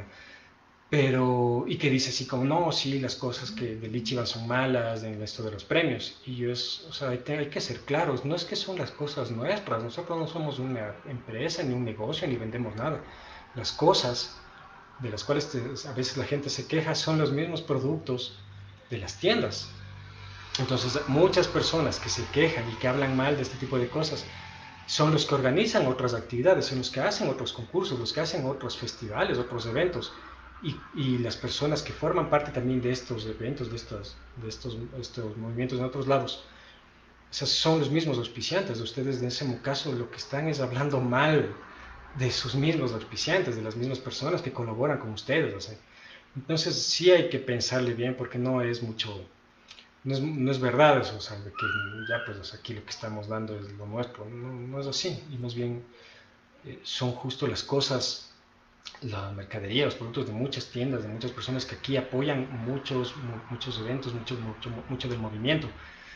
pero y que dice así como, no, sí, las cosas que del Ichiban son malas en esto de los premios. Y yo o sea, hay que ser claros, no es que son las cosas nuestras, nosotros no somos una empresa, ni un negocio, ni vendemos nada. Las cosas de las cuales a veces la gente se queja son los mismos productos de las tiendas. Entonces, muchas personas que se quejan y que hablan mal de este tipo de cosas son los que organizan otras actividades, son los que hacen otros concursos, los que hacen otros festivales, otros eventos. Y las personas que forman parte también de estos eventos, de estos movimientos en otros lados, o sea, son los mismos auspiciantes. Ustedes en ese caso lo que están es hablando mal de sus mismos auspiciantes, de las mismas personas que colaboran con ustedes. O sea. Entonces sí hay que pensarle bien porque no es mucho, no es verdad eso, o sea, de que ya pues o sea, aquí lo que estamos dando es lo nuestro, no es así, y más bien son justo las cosas, la mercadería, los productos de muchas tiendas, de muchas personas que aquí apoyan muchos eventos, mucho del movimiento,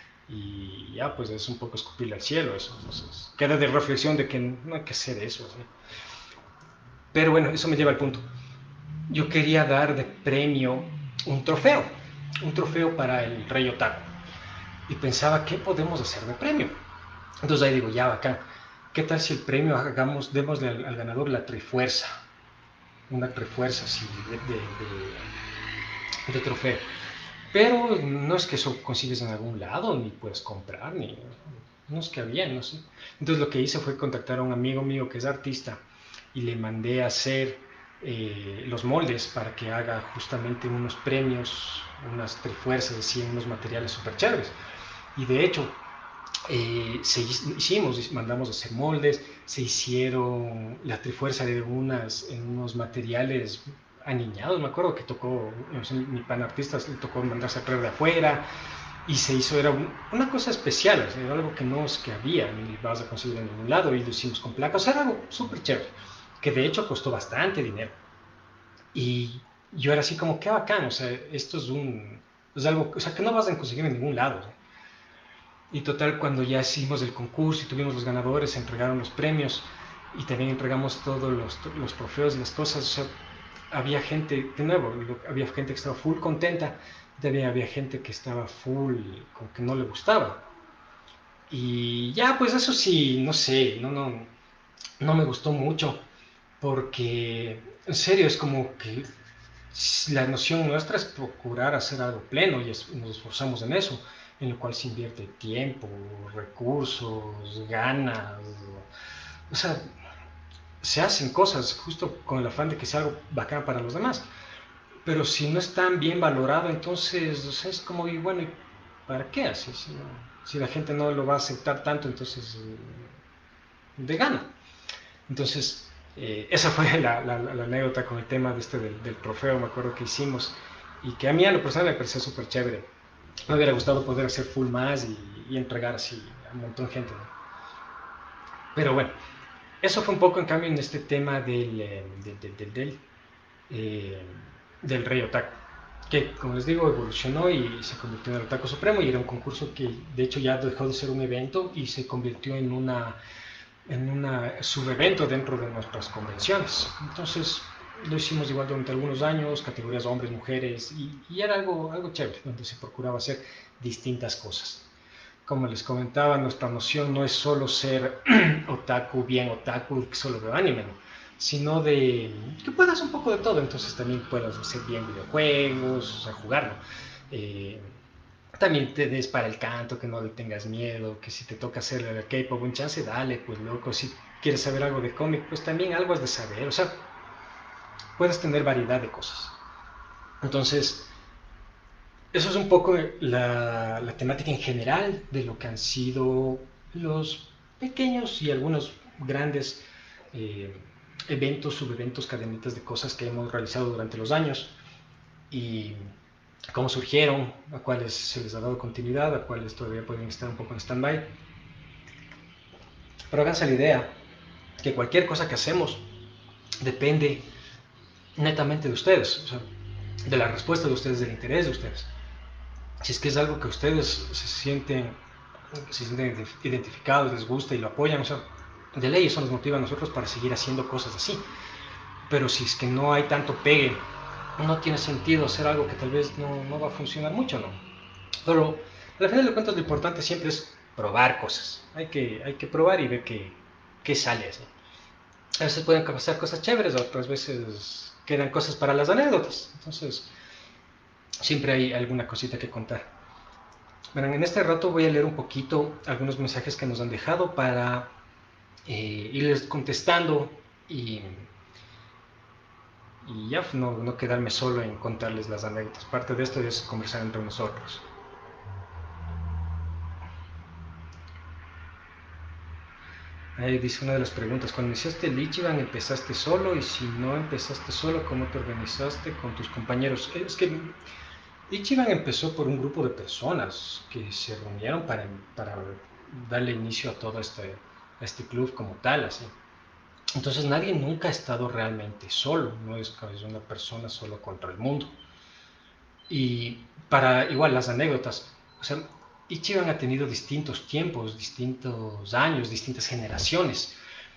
y ya pues es un poco escupirle al cielo eso, entonces queda de reflexión de que no hay que hacer eso, ¿sí? Pero bueno, eso me lleva al punto, yo quería dar de premio un trofeo para el Rey Otaku, y pensaba, ¿qué podemos hacer de premio? Entonces ahí digo, ya, bacán. ¿Qué tal si el premio démosle al ganador la trifuerza? Una trifuerza así de trofeo. Pero no es que eso consigues en algún lado, ni puedes comprar, ni. No es que había, no sé. Entonces lo que hice fue contactar a un amigo mío que es artista y le mandé a hacer los moldes para que haga justamente unos premios, unas trifuerzas, así, unos materiales súper chéveres. Y de hecho, mandamos a hacer moldes, se hicieron la trifuerza en unos materiales aniñados, me acuerdo que tocó, no sé, mi pan artista le tocó mandarse a traer de afuera, y se hizo, era una cosa especial, o sea, era algo que no es que había, ni vas a conseguir en ningún lado, y lo hicimos con placas, o sea, era algo súper chévere, que de hecho costó bastante dinero. Y yo era así como, qué bacán, o sea, esto es algo, o sea, que no vas a conseguir en ningún lado, ¿no? Y total, cuando ya hicimos el concurso y tuvimos los ganadores, se entregaron los premios y también entregamos todos los trofeos y las cosas. O sea, había gente, de nuevo, había gente que estaba full contenta, también había gente que estaba full, como que no le gustaba. Y ya, pues eso sí, no sé, no me gustó mucho, porque en serio es como que la noción nuestra es procurar hacer algo pleno y nos esforzamos en eso, en lo cual se invierte tiempo, recursos, ganas, o sea, se hacen cosas justo con el afán de que sea algo bacán para los demás. Pero si no es tan bien valorado, entonces, o sea, es como, y bueno, ¿para qué haces? Si la gente no lo va a aceptar tanto, entonces, de gana. Entonces, esa fue la anécdota con el tema de del trofeo, me acuerdo que hicimos, y que a mí a lo personal me pareció súper chévere. Me hubiera gustado poder hacer full más y entregar así a un montón de gente, ¿no? Pero bueno, eso fue un poco en cambio en este tema eh, del Rey Otaku, que como les digo evolucionó y se convirtió en el Otaku Supremo y era un concurso que de hecho ya dejó de ser un evento y se convirtió en una subevento dentro de nuestras convenciones. Entonces lo hicimos igual durante algunos años, categorías hombres, mujeres, y era algo chévere, donde se procuraba hacer distintas cosas. Como les comentaba, nuestra noción no es solo ser otaku, bien otaku, que solo veo anime, ¿no? Sino de que puedas un poco de todo, entonces también puedas hacer bien videojuegos, o sea, jugarlo. Eh, También te des para el canto, que no le tengas miedo, que si te toca hacer el K-pop un chance, dale, pues loco, si quieres saber algo de cómic, pues también algo has de saber, o sea, puedes tener variedad de cosas. Entonces, eso es un poco la temática en general de lo que han sido los pequeños y algunos grandes eh, eventos, subeventos, cadenitas de cosas que hemos realizado durante los años y cómo surgieron, a cuáles se les ha dado continuidad, a cuáles todavía pueden estar un poco en stand-by. Pero háganse la idea que cualquier cosa que hacemos depende netamente de ustedes, o sea, de la respuesta de ustedes, del interés de ustedes. Si es que es algo que ustedes se sienten identificados, les gusta y lo apoyan, o sea, de ley eso nos motiva a nosotros para seguir haciendo cosas así. Pero si es que no hay tanto pegue, no tiene sentido hacer algo que tal vez no va a funcionar mucho, ¿no? Pero al final de cuentas lo importante siempre es probar cosas. Hay que probar y ver qué sale así. A veces pueden pasar cosas chéveres, otras veces quedan cosas para las anécdotas. Entonces, siempre hay alguna cosita que contar. Bueno, en este rato voy a leer un poquito algunos mensajes que nos han dejado para irles contestando y ya no quedarme solo en contarles las anécdotas. Parte de esto es conversar entre nosotros. Ahí dice una de las preguntas, cuando iniciaste el Ichiban, ¿empezaste solo? Y si no empezaste solo, ¿cómo te organizaste con tus compañeros? Es que Ichiban empezó por un grupo de personas que se reunieron para darle inicio a todo este club como tal, así. Entonces nadie nunca ha estado realmente solo, no es una persona solo contra el mundo. Y para igual las anécdotas, o sea, Ichiban ha tenido distintos tiempos, distintos años, distintas generaciones.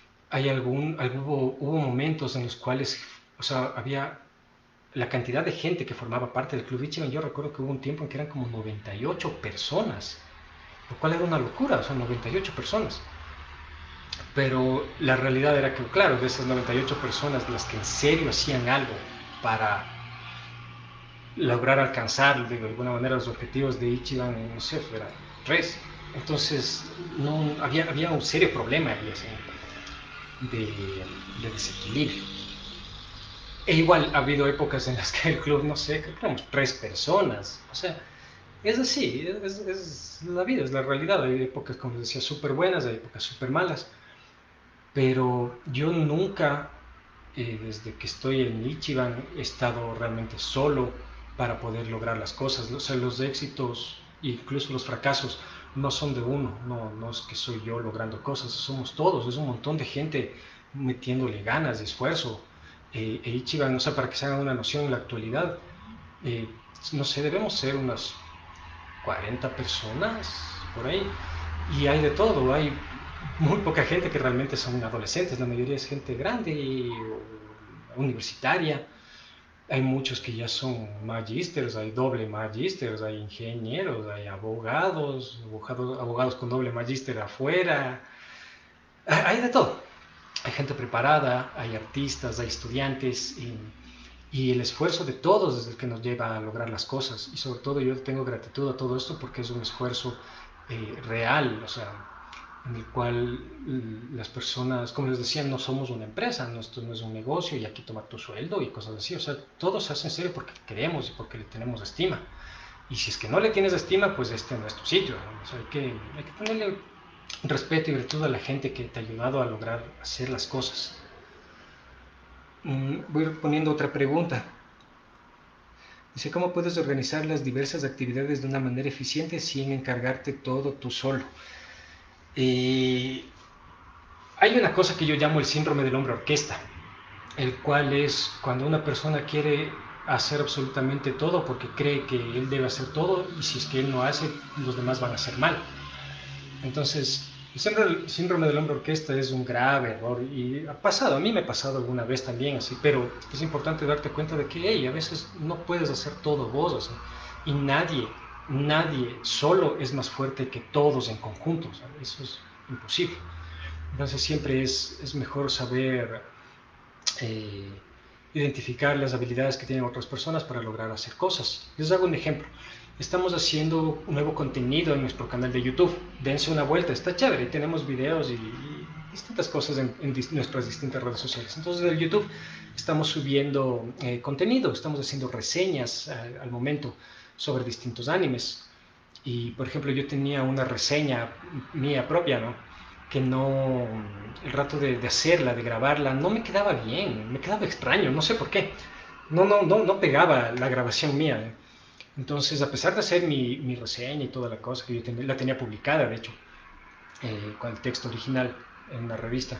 Hubo momentos en los cuales, o sea, había la cantidad de gente que formaba parte del club Ichiban. Yo recuerdo que hubo un tiempo en que eran como 98 personas, lo cual era una locura, o sea, 98 personas. Pero la realidad era que, claro, de esas 98 personas, las que en serio hacían algo para lograr alcanzar de alguna manera los objetivos de Ichiban, no sé, fuera tres. Entonces, no, había un serio problema ahí, así, de, de desequilibrio. E igual ha habido épocas en las que el club, no sé, creo que éramos tres personas. O sea, es así, es la vida, es la realidad. Hay épocas, como decía, súper buenas, hay épocas súper malas. Pero yo nunca, desde que estoy en Ichiban, he estado realmente solo para poder lograr las cosas. O sea, los éxitos, incluso los fracasos, no son de uno, no es que soy yo logrando cosas, somos todos, es un montón de gente metiéndole ganas y esfuerzo. Ichiban, o sea, para que se hagan una noción en la actualidad, eh, no sé, debemos ser unas 40 personas por ahí, y hay de todo, hay muy poca gente que realmente son adolescentes, la mayoría es gente grande y universitaria. Hay muchos que ya son magísteres, hay doble magísteres, hay ingenieros, hay abogados con doble magíster afuera, hay de todo. Hay gente preparada, hay artistas, hay estudiantes y el esfuerzo de todos es el que nos lleva a lograr las cosas. Y sobre todo yo tengo gratitud a todo esto porque es un esfuerzo real, o sea, en el cual las personas, como les decía, no somos una empresa, esto no es un negocio y aquí toma tu sueldo y cosas así. O sea, todo se hace en serio porque queremos y porque le tenemos estima. Y si es que no le tienes estima, pues este no es tu sitio, ¿no? O sea, hay que ponerle respeto y virtud a la gente que te ha ayudado a lograr hacer las cosas. Voy poniendo otra pregunta. Dice, ¿cómo puedes organizar las diversas actividades de una manera eficiente sin encargarte todo tú solo? Hay una cosa que yo llamo el síndrome del hombre orquesta, el cual es cuando una persona quiere hacer absolutamente todo porque cree que él debe hacer todo y si es que él no hace, los demás van a hacer mal. Entonces, el síndrome del hombre orquesta es un grave error y ha pasado, a mí me ha pasado alguna vez también así, pero es importante darte cuenta de que hey, a veces no puedes hacer todo vos así, y nadie solo es más fuerte que todos en conjunto, o sea, eso es imposible. Entonces siempre es mejor saber eh, identificar las habilidades que tienen otras personas para lograr hacer cosas. Les hago un ejemplo. Estamos haciendo un nuevo contenido en nuestro canal de YouTube. Dense una vuelta, está chévere. Tenemos videos y distintas cosas en nuestras distintas redes sociales. Entonces, en YouTube estamos subiendo contenido, estamos haciendo reseñas al momento sobre distintos animes. Y, por ejemplo, yo tenía una reseña mía propia, ¿no? Que no, el rato de hacerla, de grabarla, no me quedaba bien, me quedaba extraño, no sé por qué. No pegaba la grabación mía. Entonces, a pesar de hacer mi reseña y toda la cosa, que la tenía publicada, de hecho, con el texto original en una revista,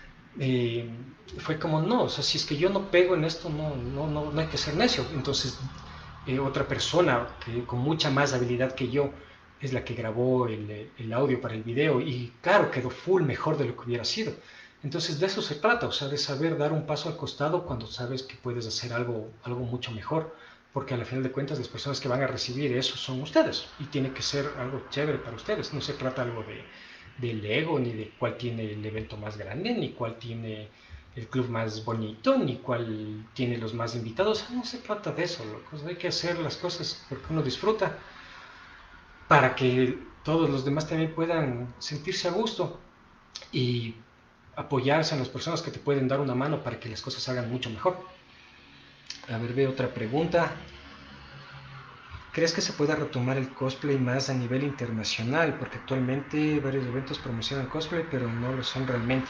eh, fue como, no, o sea, si es que yo no pego en esto, no hay que ser necio. Entonces, otra persona que, con mucha más habilidad que yo es la que grabó el audio para el video y claro, quedó full mejor de lo que hubiera sido. Entonces de eso se trata, o sea, de saber dar un paso al costado cuando sabes que puedes hacer algo mucho mejor, porque al final de cuentas las personas que van a recibir eso son ustedes y tiene que ser algo chévere para ustedes. No se trata algo del ego, ni de cuál tiene el evento más grande, ni cuál tiene el club más bonito, ni cuál tiene los más invitados. No se trata de eso, locos. Hay que hacer las cosas porque uno disfruta, para que todos los demás también puedan sentirse a gusto y apoyarse en las personas que te pueden dar una mano para que las cosas se hagan mucho mejor. A ver, veo otra pregunta. ¿Crees que se pueda retomar el cosplay más a nivel internacional? Porque actualmente varios eventos promocionan cosplay, pero no lo son realmente.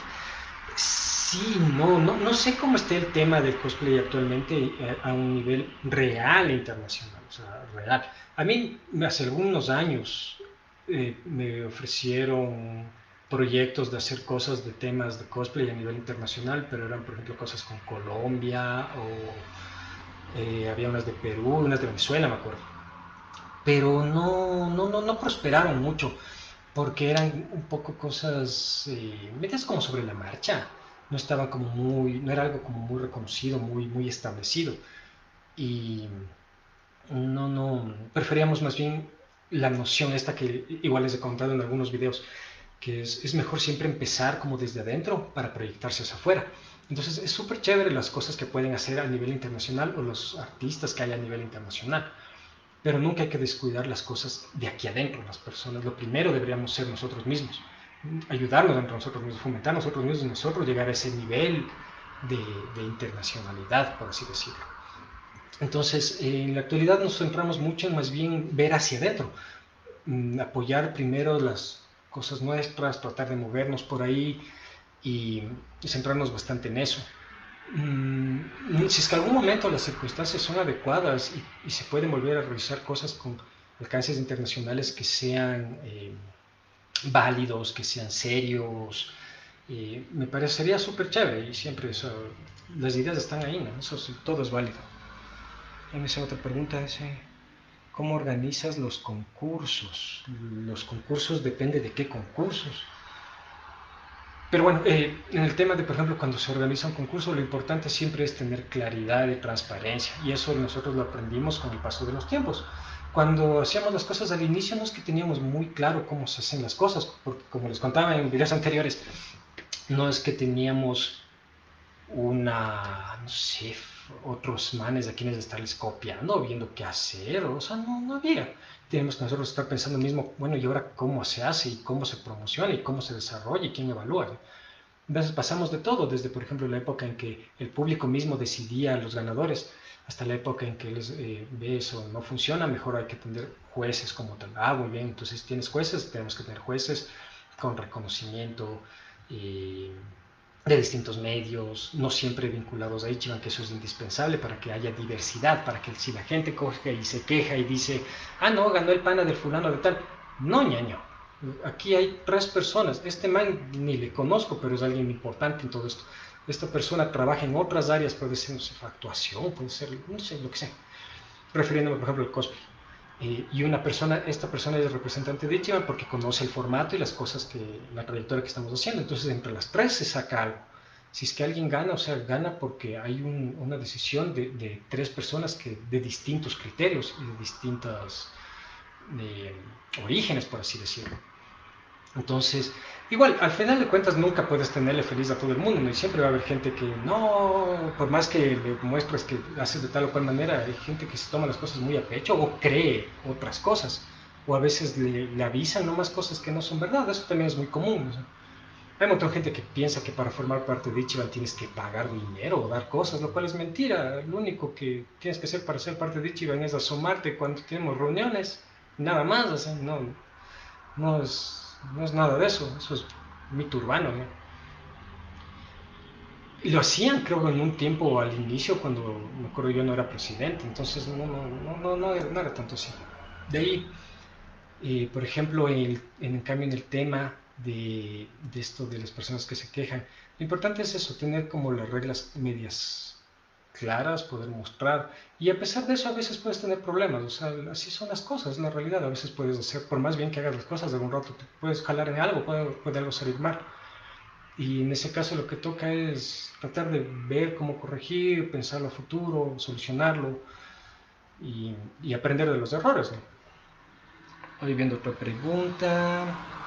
Sí, no sé cómo está el tema del cosplay actualmente a un nivel real e internacional, o sea, real. A mí hace algunos años me ofrecieron proyectos de hacer cosas de temas de cosplay a nivel internacional, pero eran, por ejemplo, cosas con Colombia o había unas de Perú, unas de Venezuela, me acuerdo. Pero no prosperaron mucho porque eran un poco cosas medias como sobre la marcha, no estaban como no era algo como muy reconocido, muy establecido y preferíamos más bien la noción esta que igual les he contado en algunos videos, que es mejor siempre empezar como desde adentro para proyectarse hacia afuera. Entonces es súper chévere las cosas que pueden hacer a nivel internacional o los artistas que hay a nivel internacional, pero nunca hay que descuidar las cosas de aquí adentro, las personas. Lo primero deberíamos ser nosotros mismos, ayudarnos entre nosotros mismos, fomentar nosotros mismos y nosotros llegar a ese nivel de internacionalidad, por así decirlo. Entonces, en la actualidad nos centramos mucho en más bien ver hacia adentro, apoyar primero las cosas nuestras, tratar de movernos por ahí y centrarnos bastante en eso. Si es que algún momento las circunstancias son adecuadas y se pueden volver a realizar cosas con alcances internacionales que sean válidos, que sean serios, me parecería súper chévere y siempre eso, las ideas están ahí, ¿no? Eso todo es válido. En esa otra pregunta es, ¿cómo organizas los concursos? Los concursos depende de qué concursos. Pero bueno, en el tema de, por ejemplo, cuando se organiza un concurso, lo importante siempre es tener claridad y transparencia. Y eso nosotros lo aprendimos con el paso de los tiempos. Cuando hacíamos las cosas al inicio, no es que teníamos muy claro cómo se hacen las cosas, porque como les contaba en videos anteriores, no es que teníamos una, no sé, otros manes a quienes estarles copiando, viendo qué hacer, o sea, no había. Tenemos que nosotros estar pensando mismo, bueno, ¿y ahora cómo se hace, y cómo se promociona, y cómo se desarrolla, y quién evalúa? Entonces pasamos de todo, desde por ejemplo la época en que el público mismo decidía a los ganadores, hasta la época en que les ve eso no funciona, mejor hay que tener jueces como tal. Ah, muy bien, entonces tienes jueces, tenemos que tener jueces con reconocimiento de distintos medios, no siempre vinculados a Ichiban, que eso es indispensable para que haya diversidad, para que si la gente coge y se queja y dice, ah, no, ganó el pana del fulano de tal, no, ñaño, aquí hay 3 personas, este man ni le conozco, pero es alguien importante en todo esto. Esta persona trabaja en otras áreas, puede ser, no sé, actuación, puede ser, no sé, lo que sea. Refiriéndome, por ejemplo, al cosplay. Y esta persona es representante de Ichiban porque conoce el formato y las cosas la trayectoria que estamos haciendo. Entonces, entre las 3 se saca algo. Si es que alguien gana, o sea, gana porque hay una decisión de 3 personas de distintos criterios y de distintos orígenes, por así decirlo. Entonces, igual, al final de cuentas nunca puedes tenerle feliz a todo el mundo, ¿no? Y siempre va a haber gente que no, por más que le muestres que haces de tal o cual manera, hay gente que se toma las cosas muy a pecho o cree otras cosas, o a veces le avisan nomás cosas que no son verdad, eso también es muy común, ¿no? Hay un montón de gente que piensa que para formar parte de Ichiban tienes que pagar dinero o dar cosas, lo cual es mentira. Lo único que tienes que hacer para ser parte de Ichiban es asomarte cuando tenemos reuniones, nada más, o sea, no es nada de eso, eso es mito urbano, ¿no? Y lo hacían, creo, en un tiempo al inicio, cuando me acuerdo yo no era presidente, entonces no era tanto así. De ahí, por ejemplo, en cambio en el tema de esto de las personas que se quejan, lo importante es eso, tener como las reglas medias claras, poder mostrar, y a pesar de eso a veces puedes tener problemas, o sea, así son las cosas, la realidad, a veces puedes hacer, por más bien que hagas las cosas, de algún rato te puedes jalar en algo, puede algo salir mal, y en ese caso lo que toca es tratar de ver cómo corregir, pensarlo a futuro, solucionarlo, y aprender de los errores, ¿no? Voy viendo otra pregunta.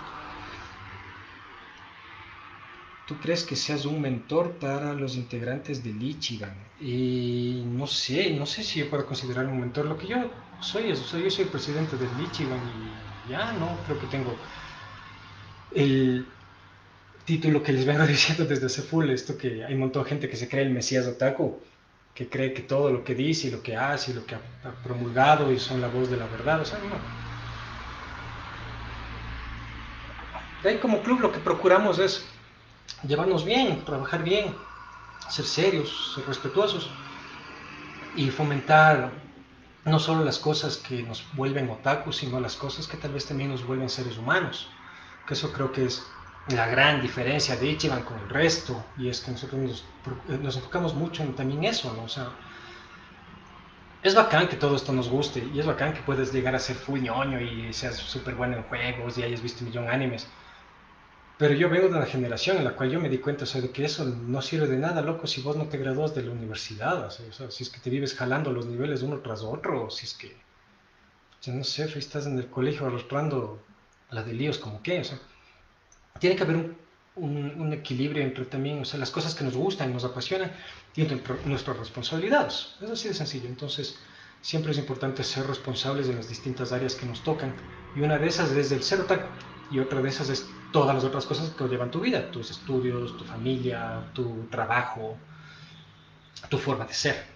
¿Tú crees que seas un mentor para los integrantes del Ichiban? No sé si yo puedo considerarme un mentor. Lo que yo yo soy presidente del Ichiban y ya no creo que tengo el título que les vengo diciendo desde hace full, esto que hay un montón de gente que se cree el Mesías Otaku, que cree que todo lo que dice y lo que hace y lo que ha promulgado y son la voz de la verdad, o sea, no. De ahí como club lo que procuramos es llevarnos bien, trabajar bien, ser serios, ser respetuosos y fomentar no solo las cosas que nos vuelven otakus, sino las cosas que tal vez también nos vuelven seres humanos. Que eso creo que es la gran diferencia de Ichiban con el resto, y es que nosotros nos enfocamos mucho en también eso, ¿no? O sea, es bacán que todo esto nos guste, y es bacán que puedes llegar a ser full ñoño y seas súper bueno en juegos y hayas visto un millón de animes. Pero yo vengo de una generación en la cual yo me di cuenta, o sea, de que eso no sirve de nada, loco, si vos no te gradúas de la universidad, o sea, si es que te vives jalando los niveles uno tras otro, o si es que, o sea, no sé, estás en el colegio arrastrando la de líos como que, o sea, tiene que haber un equilibrio entre también, o sea, las cosas que nos gustan, nos apasionan, y entre nuestras responsabilidades. Es así de sencillo. Entonces, siempre es importante ser responsables de las distintas áreas que nos tocan. Y una de esas es el ser otaku, y otra de esas es todas las otras cosas que llevan tu vida, tus estudios, tu familia, tu trabajo, tu forma de ser.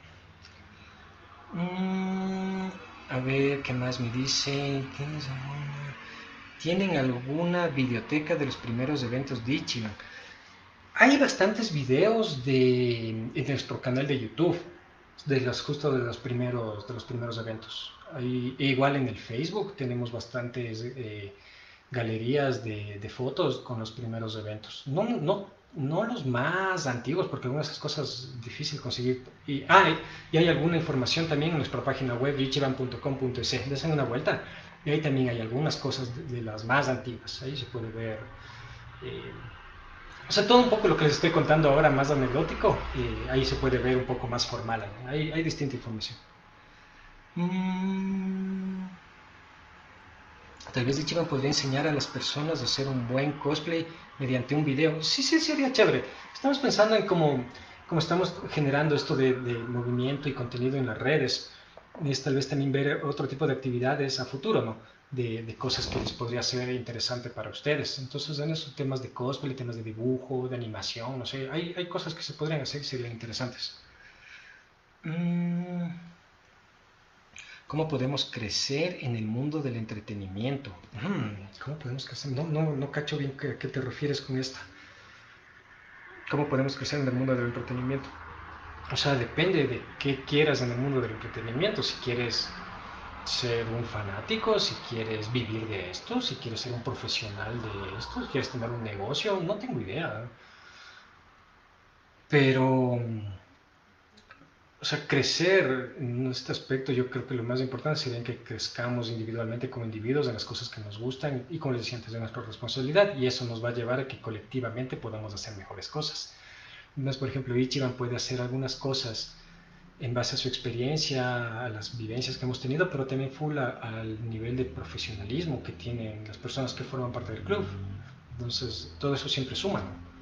A ver, ¿qué más me dice? ¿Tienen alguna biblioteca de los primeros eventos de Ichiban? Hay bastantes videos en nuestro canal de YouTube, justo de los primeros eventos. Igual en el Facebook tenemos bastantes galerías de fotos con los primeros eventos. No los más antiguos, porque algunas de esas cosas es difícil conseguir. Y hay alguna información también en nuestra página web, ichiban.com.es. Desen una vuelta. Y ahí también hay algunas cosas de las más antiguas. Ahí se puede ver. eh, o sea, todo un poco lo que les estoy contando ahora, más anecdótico, ahí se puede ver un poco más formal, ¿no? Hay distinta información. Mm, Tal vez Ichiban podría enseñar a las personas a hacer un buen cosplay mediante un video. Sí, sí, sería chévere. Estamos pensando en cómo como estamos generando esto de movimiento y contenido en las redes, es tal vez también ver otro tipo de actividades a futuro, ¿no? De cosas que les podría ser interesante para ustedes. Entonces, en esos temas de cosplay, temas de dibujo, de animación, no sé, hay cosas que se podrían hacer y serían interesantes. Mm, ¿Cómo podemos crecer en el mundo del entretenimiento? ¿Cómo podemos crecer? No cacho bien a qué te refieres con esta. ¿Cómo podemos crecer en el mundo del entretenimiento? O sea, depende de qué quieras en el mundo del entretenimiento. Si quieres ser un fanático, si quieres vivir de esto, si quieres ser un profesional de esto, si quieres tener un negocio, no tengo idea. Pero, o sea, crecer en este aspecto yo creo que lo más importante sería que crezcamos individualmente como individuos en las cosas que nos gustan y como les decía antes de nuestra responsabilidad y eso nos va a llevar a que colectivamente podamos hacer mejores cosas. Entonces, por ejemplo, Ichiban puede hacer algunas cosas en base a su experiencia, a las vivencias que hemos tenido, pero también full al nivel de profesionalismo que tienen las personas que forman parte del club. Entonces, todo eso siempre suma.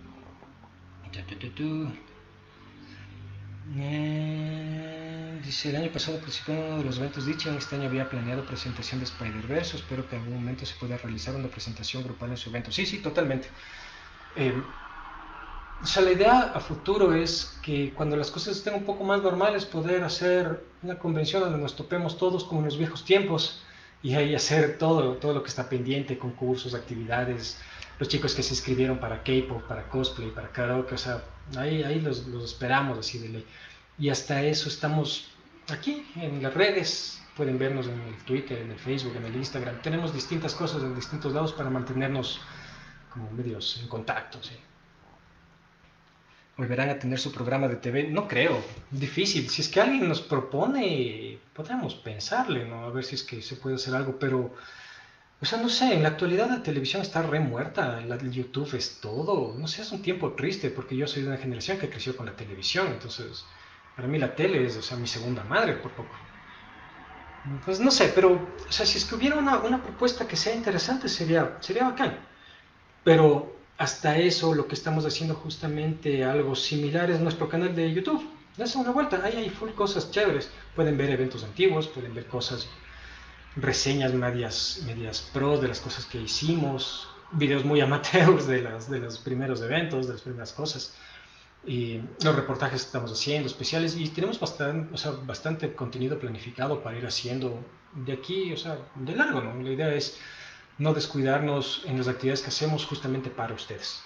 Dice, el año pasado participé en uno de los eventos de Ichiban, este año había planeado presentación de Spider-Verse, espero que en algún momento se pueda realizar una presentación grupal en su evento. Sí, sí, totalmente. Eh, O sea, la idea a futuro es que cuando las cosas estén un poco más normales, poder hacer una convención donde nos topemos todos como en los viejos tiempos y ahí hacer todo lo que está pendiente, concursos, actividades, los chicos que se inscribieron para K-pop, para cosplay, para karaoke, o sea, ahí los esperamos así de ley. Y hasta eso estamos aquí en las redes, pueden vernos en el Twitter, en el Facebook, en el Instagram, tenemos distintas cosas en distintos lados para mantenernos como medios en contacto, ¿sí? Volverán a tener su programa de TV. No creo, difícil. Si es que alguien nos propone, podemos pensarle, ¿no? A ver si es que se puede hacer algo, pero, o sea, no sé, en la actualidad la televisión está re muerta, el YouTube es todo. No sé, es un tiempo triste porque yo soy de una generación que creció con la televisión, entonces, para mí la tele es, o sea, mi segunda madre por poco. Pues no sé, pero, o sea, si es que hubiera una propuesta que sea interesante, sería bacán. Pero hasta eso, lo que estamos haciendo justamente algo similar es nuestro canal de YouTube. Dense una vuelta, ahí hay full cosas chéveres. Pueden ver eventos antiguos, pueden ver cosas, reseñas medias pro de las cosas que hicimos, videos muy amateurs de los primeros eventos, de las primeras cosas. Y los reportajes que estamos haciendo, especiales, y tenemos bastante, o sea, bastante contenido planificado para ir haciendo de aquí, o sea, de largo, ¿no? La idea es no descuidarnos en las actividades que hacemos justamente para ustedes.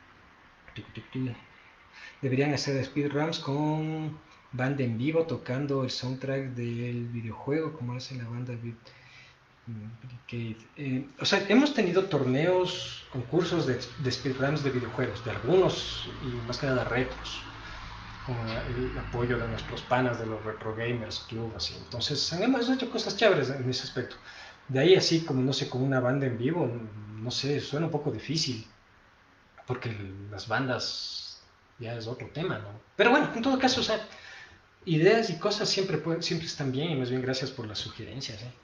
Deberían hacer speedruns con banda en vivo tocando el soundtrack del videojuego como hace la banda Brigade. O sea, hemos tenido torneos, concursos de speedruns de videojuegos, de algunos y más que nada retros, con el apoyo de nuestros panas de los Retro Gamers Club, así. Entonces, hemos hecho cosas chéveres en ese aspecto. De ahí así como, no sé, con una banda en vivo, no sé, suena un poco difícil, porque las bandas ya es otro tema, ¿no? Pero bueno, en todo caso, o sea, ideas y cosas siempre están bien, y más bien gracias por las sugerencias, ¿eh?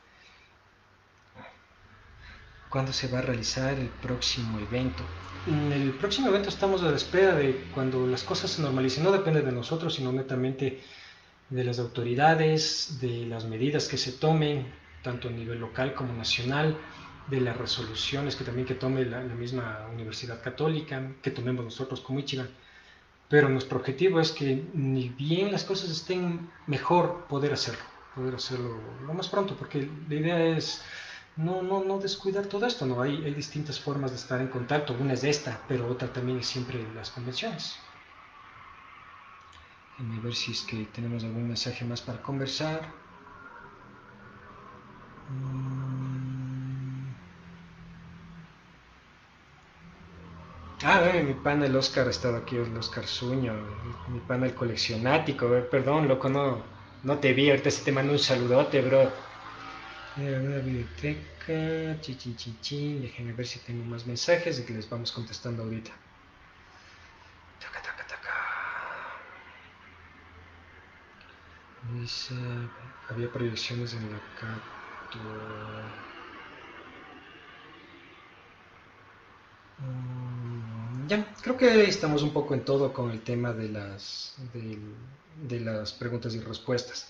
¿Cuándo se va a realizar el próximo evento? En el próximo evento estamos a la espera de cuando las cosas se normalicen. No depende de nosotros, sino netamente de las autoridades, de las medidas que se tomen, tanto a nivel local como nacional, de las resoluciones que también que tome la misma Universidad Católica, que tomemos nosotros como Ichiban. Pero nuestro objetivo es que ni bien las cosas estén mejor, poder hacerlo lo más pronto, porque la idea es no descuidar todo esto, ¿no? Hay distintas formas de estar en contacto, una es esta, pero otra también es siempre las convenciones. Déjame ver si es que tenemos algún mensaje más para conversar. Mi pana el Oscar ha estado aquí, el Oscar Suño, mi pana el coleccionático. Perdón, loco, no te vi, ahorita sí te mando un saludote, bro. Una biblioteca, déjenme ver si tengo más mensajes y que les vamos contestando ahorita. Taca, taca, taca. Dice, había proyecciones en la Cato. Ya, creo que estamos un poco en todo con el tema de las preguntas y respuestas.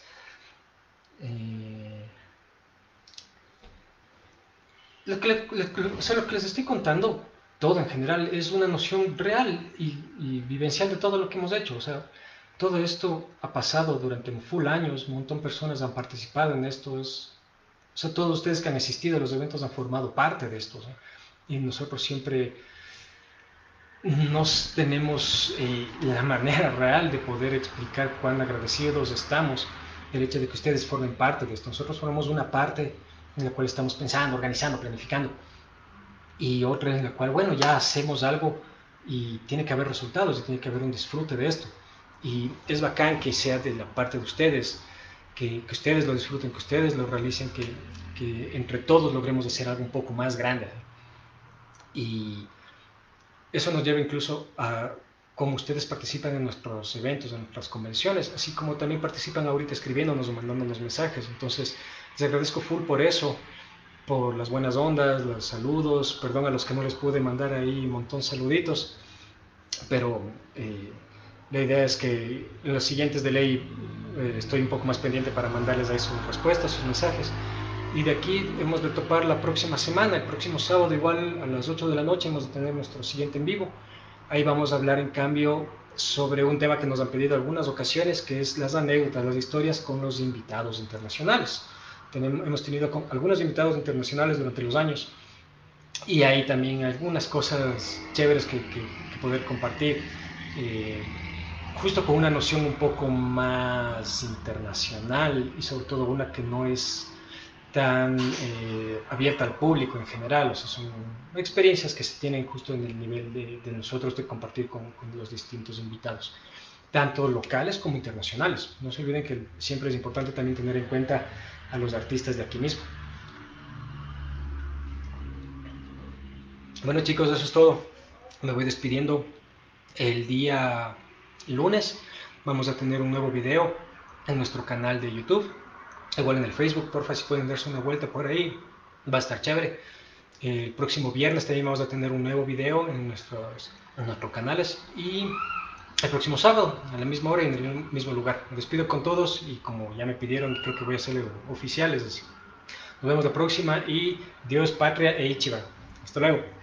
Eh, o sea, lo que les estoy contando, todo en general, es una noción real y vivencial de todo lo que hemos hecho. O sea, todo esto ha pasado durante full años, un montón de personas han participado en esto. O sea, todos ustedes que han asistido a los eventos han formado parte de esto. O sea, y nosotros siempre nos tenemos la manera real de poder explicar cuán agradecidos estamos del hecho de que ustedes formen parte de esto. Nosotros formamos una parte en la cual estamos pensando, organizando, planificando, y otra en la cual, bueno, ya hacemos algo y tiene que haber resultados y tiene que haber un disfrute de esto. Y es bacán que sea de la parte de ustedes, que ustedes lo disfruten, que ustedes lo realicen, que entre todos logremos hacer algo un poco más grande. Y eso nos lleva incluso a cómo ustedes participan en nuestros eventos, en nuestras convenciones, así como también participan ahorita escribiéndonos o mandándonos mensajes. Entonces, les agradezco full por eso, por las buenas ondas, los saludos, perdón a los que no les pude mandar ahí un montón de saluditos, pero la idea es que en los siguientes de ley estoy un poco más pendiente para mandarles ahí sus respuestas, sus mensajes. Y de aquí hemos de topar la próxima semana, el próximo sábado igual a las 8 de la noche hemos de tener nuestro siguiente en vivo. Ahí vamos a hablar en cambio sobre un tema que nos han pedido algunas ocasiones, que es las anécdotas, las historias con los invitados internacionales. Hemos tenido algunos invitados internacionales durante los años y hay también algunas cosas chéveres que poder compartir, eh, justo con una noción un poco más internacional y sobre todo una que no es tan abierta al público en general. O sea, son experiencias que se tienen justo en el nivel de nosotros de compartir con los distintos invitados, tanto locales como internacionales. No se olviden que siempre es importante también tener en cuenta a los artistas de aquí mismo. Bueno chicos, eso es todo. Me voy despidiendo. El día lunes vamos a tener un nuevo video en nuestro canal de YouTube, igual en el Facebook. Porfa, si pueden darse una vuelta por ahí, va a estar chévere. El próximo viernes también vamos a tener un nuevo video en nuestros canales, y el próximo sábado a la misma hora y en el mismo lugar. Me despido con todos y como ya me pidieron, creo que voy a hacerlo oficiales. Nos vemos la próxima y Dios, Patria e Ichiban. Hasta luego.